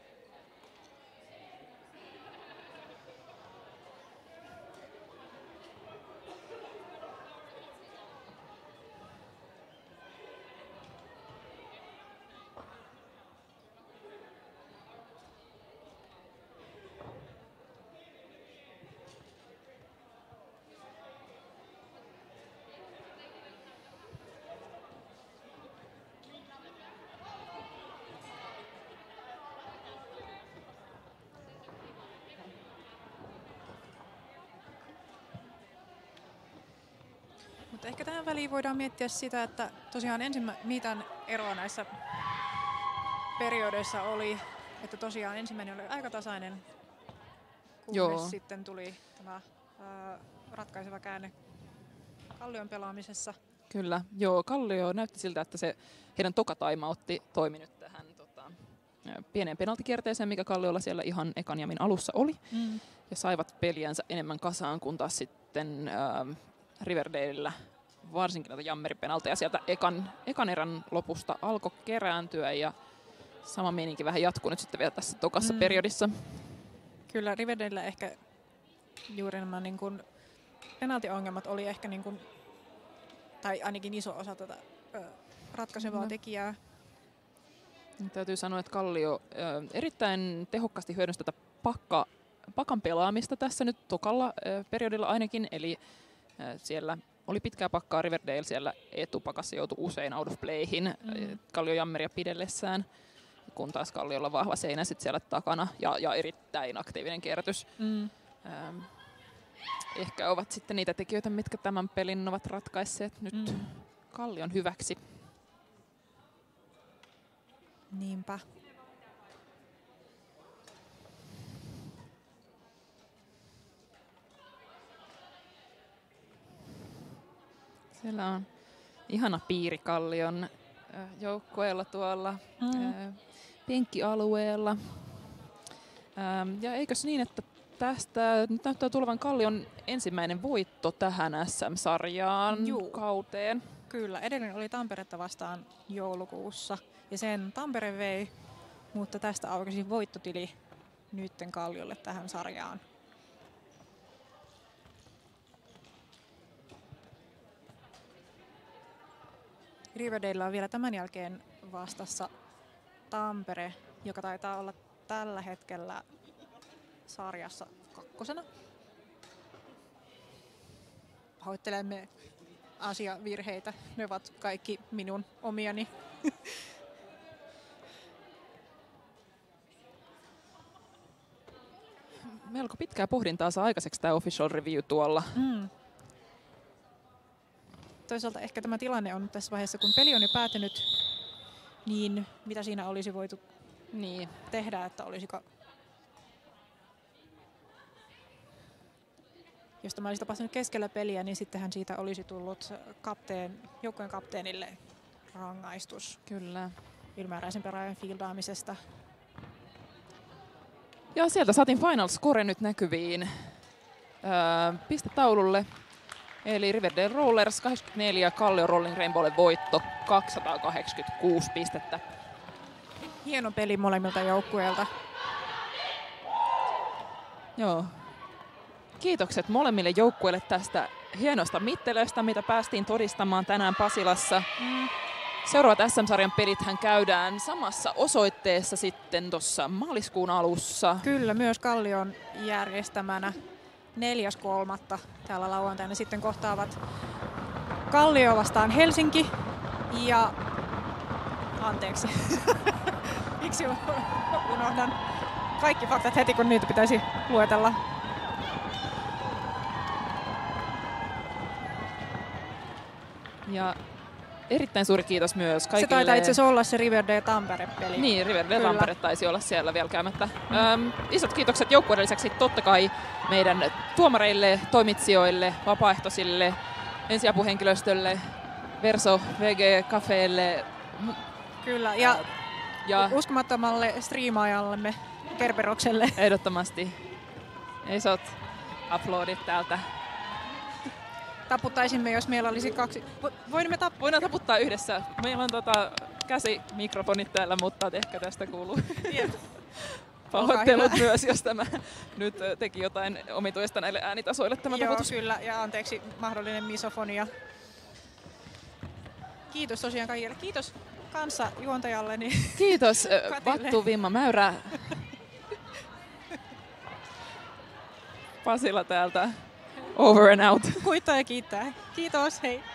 Mutta ehkä tähän väliin voidaan miettiä sitä, että tosiaan mitään eroa näissä periodeissa oli, että tosiaan ensimmäinen oli aika tasainen, kunnes sitten tuli tämä ratkaiseva käänne Kallion pelaamisessa. Kyllä, joo, Kallio näytti siltä, että se heidän toka timeoutti toimi nyt tähän pieneen penaltikierteeseen, mikä Kalliolla siellä ihan ekan jamin alussa oli. Ja saivat peliänsä enemmän kasaan, kun taas sitten Riverdalella varsinkin näitä jammeripenalteja sieltä ekan erän lopusta alkoi kerääntyä ja sama meininki vähän jatkuu nyt sitten vielä tässä tokassa periodissa. Kyllä Riverdalella ehkä juuri nämä niin kuin penaltiongelmat oli ehkä niin kuin, tai ainakin iso osa tätä ratkaisevaa tekijää. Täytyy sanoa, että Kallio erittäin tehokkaasti hyödynsi tätä pakan pelaamista tässä nyt tokalla periodilla ainakin, eli siellä oli pitkää pakkaa, Riverdale siellä etupakassa joutui usein out of playhin Kallio jammeria pidellessään, kun taas Kalliolla vahva seinä sit siellä takana ja erittäin aktiivinen kierrätys. Ehkä ovat sitten niitä tekijöitä, mitkä tämän pelin ovat ratkaisseet nyt Kallion hyväksi. Niinpä. Siellä on ihana piiri Kallion joukkueella tuolla penkkialueella. Ja eikös niin, että tästä nyt näyttää tulevan Kallion ensimmäinen voitto tähän SM-sarjaan kauteen. Kyllä, edellinen oli Tamperetta vastaan joulukuussa ja sen Tampere vei, mutta tästä aukesi voittotili nytten Kalliolle tähän sarjaan. Riverdale on vielä tämän jälkeen vastassa Tampere, joka taitaa olla tällä hetkellä sarjassa 2. Pahoittelemme asiavirheitä, ne ovat kaikki minun omiani. Melko pitkää pohdintaa saa aikaiseksi tämä official review tuolla. Toisaalta ehkä tämä tilanne on tässä vaiheessa, kun peli on jo päätynyt, niin mitä siinä olisi voitu tehdä, että olisiko... Jos tämä olisi tapahtunut keskellä peliä, niin sittenhän siitä olisi tullut joukkojen kapteenille rangaistus. Kyllä. Ylimääräisen pelaajan fieldaamisesta. Ja sieltä saatiin final score nyt näkyviin pistetaululle. Eli Riverdale Rollers 84, Kallio Rolling Rainbowlle voitto 286 pistettä. Hieno peli molemmilta joukkueilta. Joo. Kiitokset molemmille joukkueille tästä hienosta mittelöstä, mitä päästiin todistamaan tänään Pasilassa. Seuraavat SM-sarjan pelithän käydään samassa osoitteessa sitten tuossa maaliskuun alussa. Kyllä, myös Kallion järjestämänä 4.3. täällä lauantaina sitten kohtaavat Kallio vastaan Helsinki ja... Anteeksi. Miksi unohdan kaikki faktat heti, kun niitä pitäisi luetella. Ja erittäin suuri kiitos myös kaikille. Se taitaa itse asiassa olla se Riverdale-Tampere-peli. Niin, Riverdale-Tampere taisi olla siellä vielä käymättä. Isot kiitokset joukkueiden lisäksi totta kai meidän tuomareille, toimitsijoille, vapaaehtoisille, ensiapuhenkilöstölle, Verso VG Cafeelle. Kyllä, ja uskomattomalle striimaajallemme Kerberokselle. Ehdottomasti. Isot aplodit täältä. Taputtaisimme, jos meillä olisi 2. Voidaan taputtaa yhdessä. Meillä on käsimikrofonit täällä, mutta ehkä tästä kuuluu. Pahoittelut myös, jos tämä nyt teki jotain omituista näille äänitasoille tämä taputus. Kyllä, ja anteeksi mahdollinen misofonia. Kiitos tosiaan kaikille. Kiitos kanssa juontajalleni. Kiitos Vattu, Vimma, Mäyrä. Pasila täältä. Over and out. Kuittaa ja kiittää. Kiitos, hei.